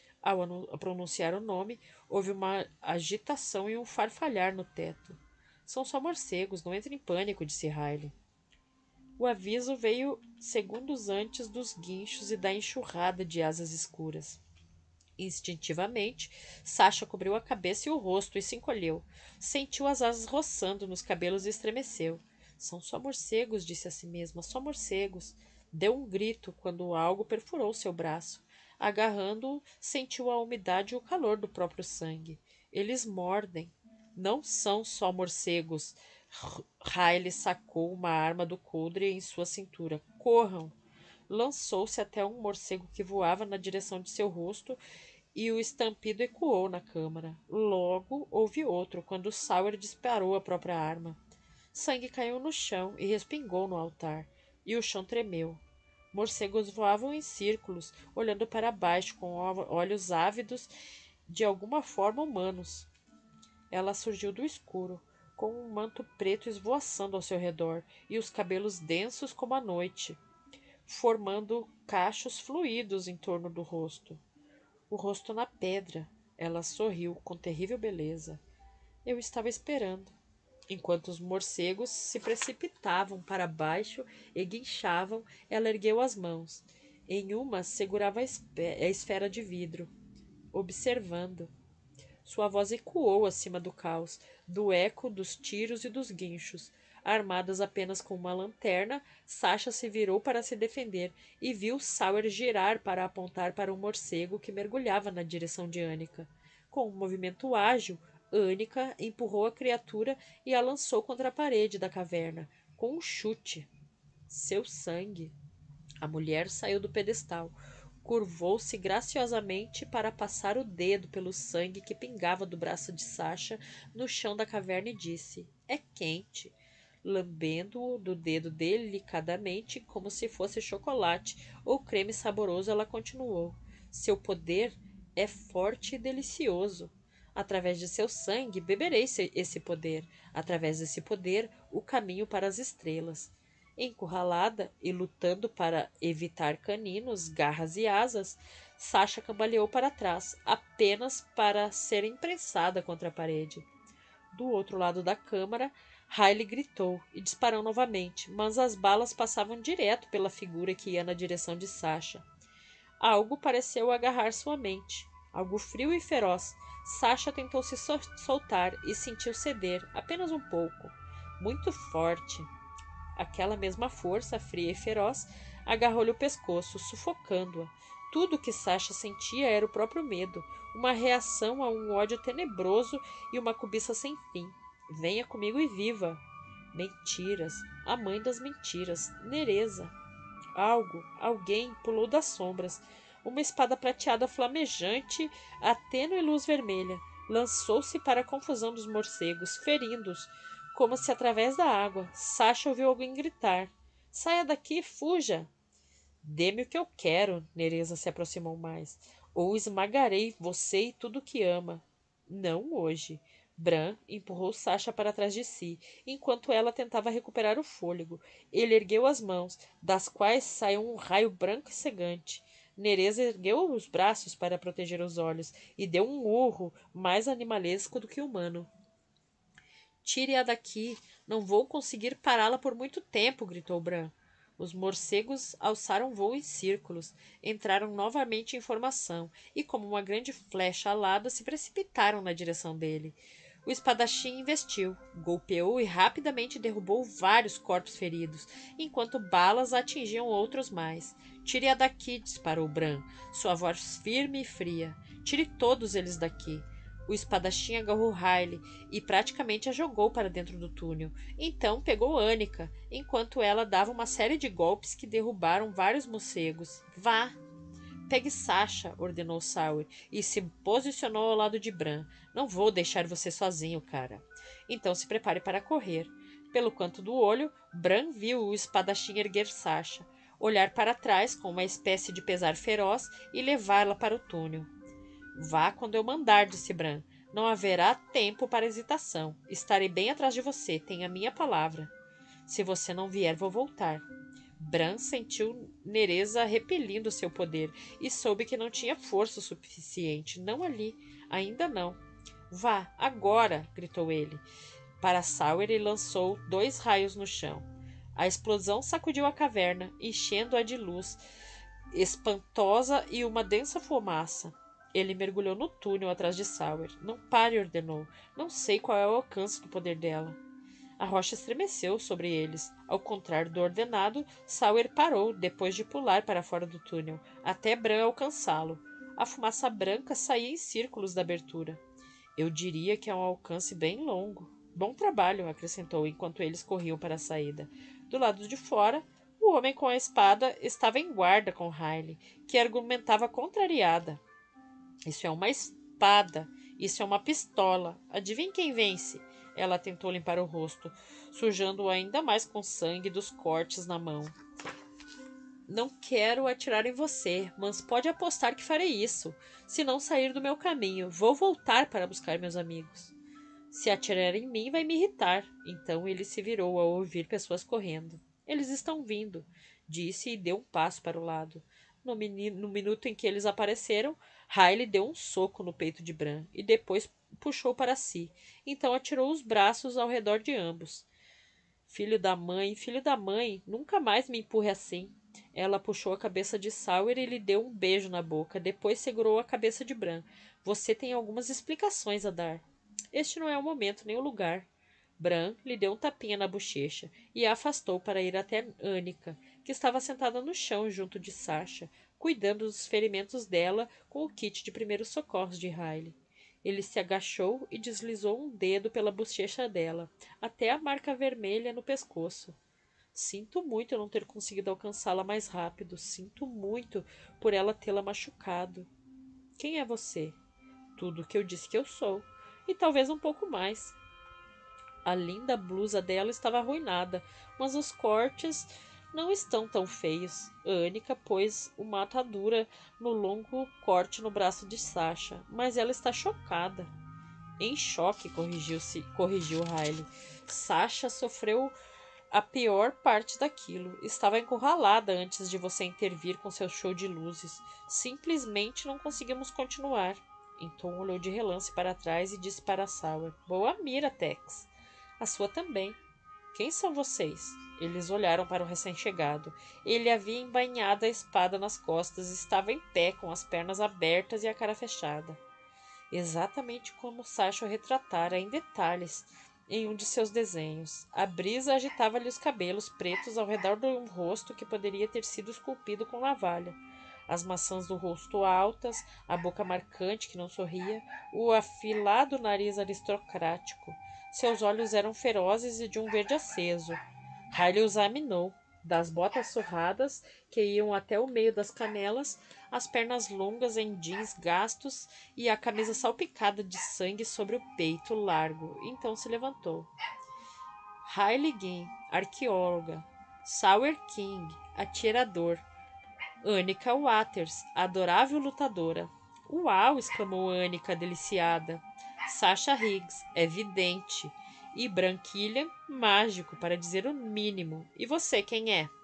Ao pronunciar o nome, houve uma agitação e um farfalhar no teto. São só morcegos, não entre em pânico, disse Riley. O aviso veio segundos antes dos guinchos e da enxurrada de asas escuras. Instintivamente, Sasha cobriu a cabeça e o rosto e se encolheu. Sentiu as asas roçando nos cabelos e estremeceu. São só morcegos, disse a si mesma, só morcegos. Deu um grito quando algo perfurou seu braço. Agarrando-o, sentiu a umidade e o calor do próprio sangue. Eles mordem. Não são só morcegos. Riley sacou uma arma do coldre em sua cintura. Corram! Lançou-se até um morcego que voava na direção de seu rosto e o estampido ecoou na câmara. Logo houve outro, quando Sauer disparou a própria arma. Sangue caiu no chão e respingou no altar, e o chão tremeu. Morcegos voavam em círculos, olhando para baixo com olhos ávidos, de alguma forma humanos. Ela surgiu do escuro, com um manto preto esvoaçando ao seu redor, e os cabelos densos como a noite, formando cachos fluidos em torno do rosto. O rosto na pedra. Ela sorriu com terrível beleza. Eu estava esperando. Enquanto os morcegos se precipitavam para baixo e guinchavam, ela ergueu as mãos. Em uma segurava a, a esfera de vidro, observando. Sua voz ecoou acima do caos, do eco dos tiros e dos guinchos. Armadas apenas com uma lanterna, Sasha se virou para se defender e viu Sauer girar para apontar para um morcego que mergulhava na direção de Annika. Com um movimento ágil, Annika empurrou a criatura e a lançou contra a parede da caverna, com um chute. Seu sangue. A mulher saiu do pedestal. Curvou-se graciosamente para passar o dedo pelo sangue que pingava do braço de Sasha no chão da caverna e disse: É quente. Lambendo-o do dedo delicadamente, como se fosse chocolate ou creme saboroso, ela continuou: Seu poder é forte e delicioso. Através de seu sangue beberei esse poder. Através desse poder, o caminho para as estrelas. Encurralada e lutando para evitar caninos, garras e asas, Sasha cambaleou para trás, apenas para ser imprensada contra a parede. Do outro lado da câmara, Riley gritou e disparou novamente, mas as balas passavam direto pela figura que ia na direção de Sasha. Algo pareceu agarrar sua mente, algo frio e feroz. Sasha tentou se sol- soltar e sentiu ceder, apenas um pouco. Muito forte. Aquela mesma força, fria e feroz, agarrou-lhe o pescoço, sufocando-a. Tudo o que Sasha sentia era o próprio medo, uma reação a um ódio tenebroso e uma cobiça sem fim. Venha comigo e viva. Mentiras, a mãe das mentiras, Nereza. Algo, alguém pulou das sombras. Uma espada prateada flamejante, a tênue luz vermelha, lançou-se para a confusão dos morcegos, ferindo-os, como se através da água. Sasha ouviu alguém gritar. Saia daqui, fuja! Dê-me o que eu quero, Nereza se aproximou mais. Ou esmagarei você e tudo que ama. Não hoje. Bran empurrou Sasha para trás de si, enquanto ela tentava recuperar o fôlego. Ele ergueu as mãos, das quais saiu um raio branco e cegante. Nereza ergueu os braços para proteger os olhos e deu um urro mais animalesco do que humano. Tire-a daqui. Não vou conseguir pará-la por muito tempo, gritou Bran. Os morcegos alçaram voo em círculos, entraram novamente em formação e, como uma grande flecha alada, se precipitaram na direção dele. O espadachim investiu, golpeou e rapidamente derrubou vários corpos feridos, enquanto balas atingiam outros mais. Tire-a daqui, disparou Bran, sua voz firme e fria. Tire todos eles daqui. O espadachim agarrou Riley e praticamente a jogou para dentro do túnel. Então pegou Annika, enquanto ela dava uma série de golpes que derrubaram vários morcegos. Vá! Pegue Sasha, ordenou Sauer, e se posicionou ao lado de Bran. Não vou deixar você sozinho, cara. Então se prepare para correr. Pelo canto do olho, Bran viu o espadachim erguer Sasha, olhar para trás com uma espécie de pesar feroz e levá-la para o túnel. Vá quando eu mandar, disse Bran. Não haverá tempo para hesitação. Estarei bem atrás de você, tenha minha palavra. Se você não vier, vou voltar. Bran sentiu Nereza repelindo seu poder e soube que não tinha força o suficiente. Não ali, ainda não. Vá, agora, gritou ele. Para Sauer, ele lançou dois raios no chão. A explosão sacudiu a caverna, enchendo-a de luz espantosa e uma densa fumaça. Ele mergulhou no túnel atrás de Sauer. Não pare, ordenou. Não sei qual é o alcance do poder dela. A rocha estremeceu sobre eles. Ao contrário do ordenado, Sauer parou depois de pular para fora do túnel, até Bran alcançá-lo. A fumaça branca saía em círculos da abertura. Eu diria que é um alcance bem longo. Bom trabalho, acrescentou enquanto eles corriam para a saída. Do lado de fora, o homem com a espada estava em guarda com Riley, que argumentava contrariada. Isso é uma espada. Isso é uma pistola. Adivinhe quem vence? Ela tentou limpar o rosto, sujando-o ainda mais com sangue dos cortes na mão. Não quero atirar em você, mas pode apostar que farei isso. Se não sair do meu caminho, vou voltar para buscar meus amigos. Se atirar em mim, vai me irritar. Então ele se virou ao ouvir pessoas correndo. Eles estão vindo, disse e deu um passo para o lado. No, menino, no minuto em que eles apareceram, Riley deu um soco no peito de Bran e depois puxou para si. Então atirou os braços ao redor de ambos. Filho da mãe, filho da mãe, nunca mais me empurre assim. Ela puxou a cabeça de Sauer e lhe deu um beijo na boca. Depois segurou a cabeça de Bran. Você tem algumas explicações a dar. Este não é o momento nem o lugar. Bran lhe deu um tapinha na bochecha e a afastou para ir até Annika, que estava sentada no chão junto de Sasha, cuidando dos ferimentos dela com o kit de primeiros socorros de Riley. Ele se agachou e deslizou um dedo pela bochecha dela, até a marca vermelha no pescoço. Sinto muito não ter conseguido alcançá-la mais rápido. Sinto muito por ela tê-la machucado. Quem é você? Tudo o que eu disse que eu sou. E talvez um pouco mais. A linda blusa dela estava arruinada, mas os cortes não estão tão feios. Annika pôs uma atadura no longo corte no braço de Sasha, mas ela está chocada. Em choque, corrigiu-se, corrigiu Riley. Sasha sofreu a pior parte daquilo. Estava encurralada antes de você intervir com seu show de luzes. Simplesmente não conseguimos continuar. Então olhou de relance para trás e disse para Sauer: Boa mira, Tex. A sua também. Quem são vocês? Eles olharam para o recém-chegado. Ele havia embainhado a espada nas costas e estava em pé, com as pernas abertas e a cara fechada. Exatamente como Sasha o retratara em detalhes em um de seus desenhos. A brisa agitava-lhe os cabelos pretos ao redor de um rosto que poderia ter sido esculpido com navalha. As maçãs do rosto altas, a boca marcante que não sorria, o afilado nariz aristocrático. Seus olhos eram ferozes e de um verde aceso. Riley o examinou. Das botas surradas, que iam até o meio das canelas, as pernas longas em jeans gastos e a camisa salpicada de sangue sobre o peito largo. Então se levantou. Riley Ginn, arqueóloga. Sauer King, atirador. Annika Waters, adorável lutadora. Uau! Exclamou Annika, deliciada. Sasha Higgs, evidente. E Branquilha, mágico, para dizer o mínimo. E você, quem é?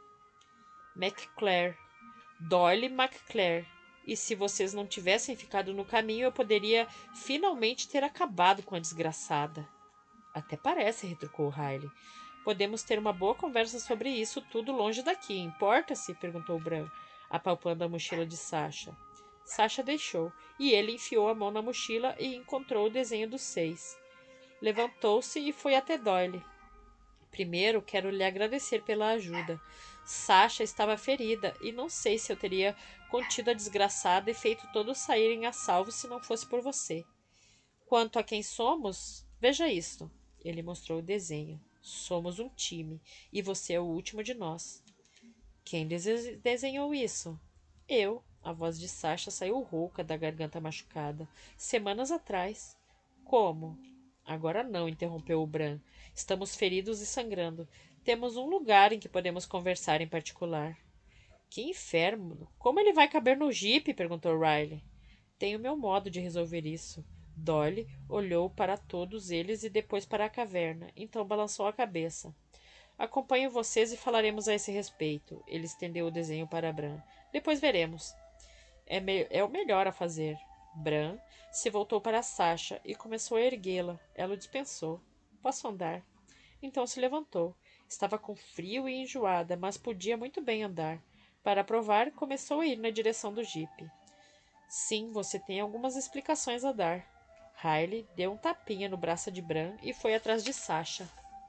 McClare. Doyle McClare. E se vocês não tivessem ficado no caminho, eu poderia finalmente ter acabado com a desgraçada. Até parece, retrucou Riley. Podemos ter uma boa conversa sobre isso tudo longe daqui. Importa-se? Perguntou Bran, apalpando a mochila de Sasha. Sasha deixou, e ele enfiou a mão na mochila e encontrou o desenho dos seis. Levantou-se e foi até Doyle. Primeiro, quero lhe agradecer pela ajuda. Sasha estava ferida e não sei se eu teria contido a desgraçada e feito todos saírem a salvo se não fosse por você. Quanto a quem somos, veja isto. Ele mostrou o desenho. Somos um time e você é o último de nós. Quem desenhou isso? Eu. A voz de Sasha saiu rouca da garganta machucada. Semanas atrás. Como? Agora não, interrompeu o Bran. Estamos feridos e sangrando. Temos um lugar em que podemos conversar em particular. Que inferno! Como ele vai caber no jipe? Perguntou Riley. Tenho meu modo de resolver isso. Dolly olhou para todos eles e depois para a caverna. Então balançou a cabeça. Acompanho vocês e falaremos a esse respeito. Ele estendeu o desenho para Bran. Depois veremos. É, me é o melhor a fazer. Bran se voltou para Sasha e começou a erguê-la. Ela o dispensou. Posso andar? Então se levantou. Estava com frio e enjoada, mas podia muito bem andar. Para provar, começou a ir na direção do jipe. Sim, você tem algumas explicações a dar. Riley deu um tapinha no braço de Bran e foi atrás de Sasha.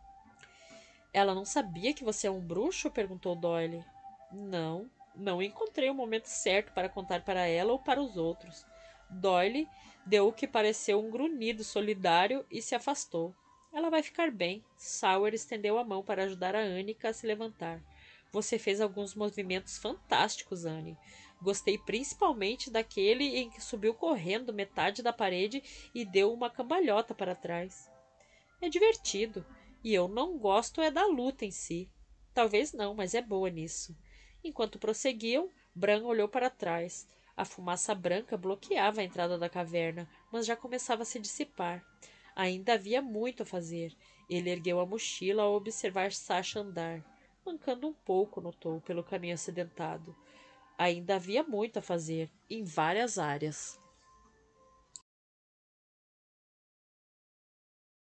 Ela não sabia que você é um bruxo? Perguntou Doyle. Não, não encontrei o momento certo para contar para ela ou para os outros. Doyle deu o que pareceu um grunhido solidário e se afastou. Ela vai ficar bem. Sauer estendeu a mão para ajudar a Annika a se levantar. Você fez alguns movimentos fantásticos, Annie. Gostei principalmente daquele em que subiu correndo metade da parede e deu uma cambalhota para trás. É divertido. E eu não gosto é da luta em si. Talvez não, mas é boa nisso. Enquanto prosseguiam, Bran olhou para trás. A fumaça branca bloqueava a entrada da caverna, mas já começava a se dissipar. Ainda havia muito a fazer. Ele ergueu a mochila ao observar Sasha andar. Mancando um pouco, notou, pelo caminho acidentado. Ainda havia muito a fazer, em várias áreas.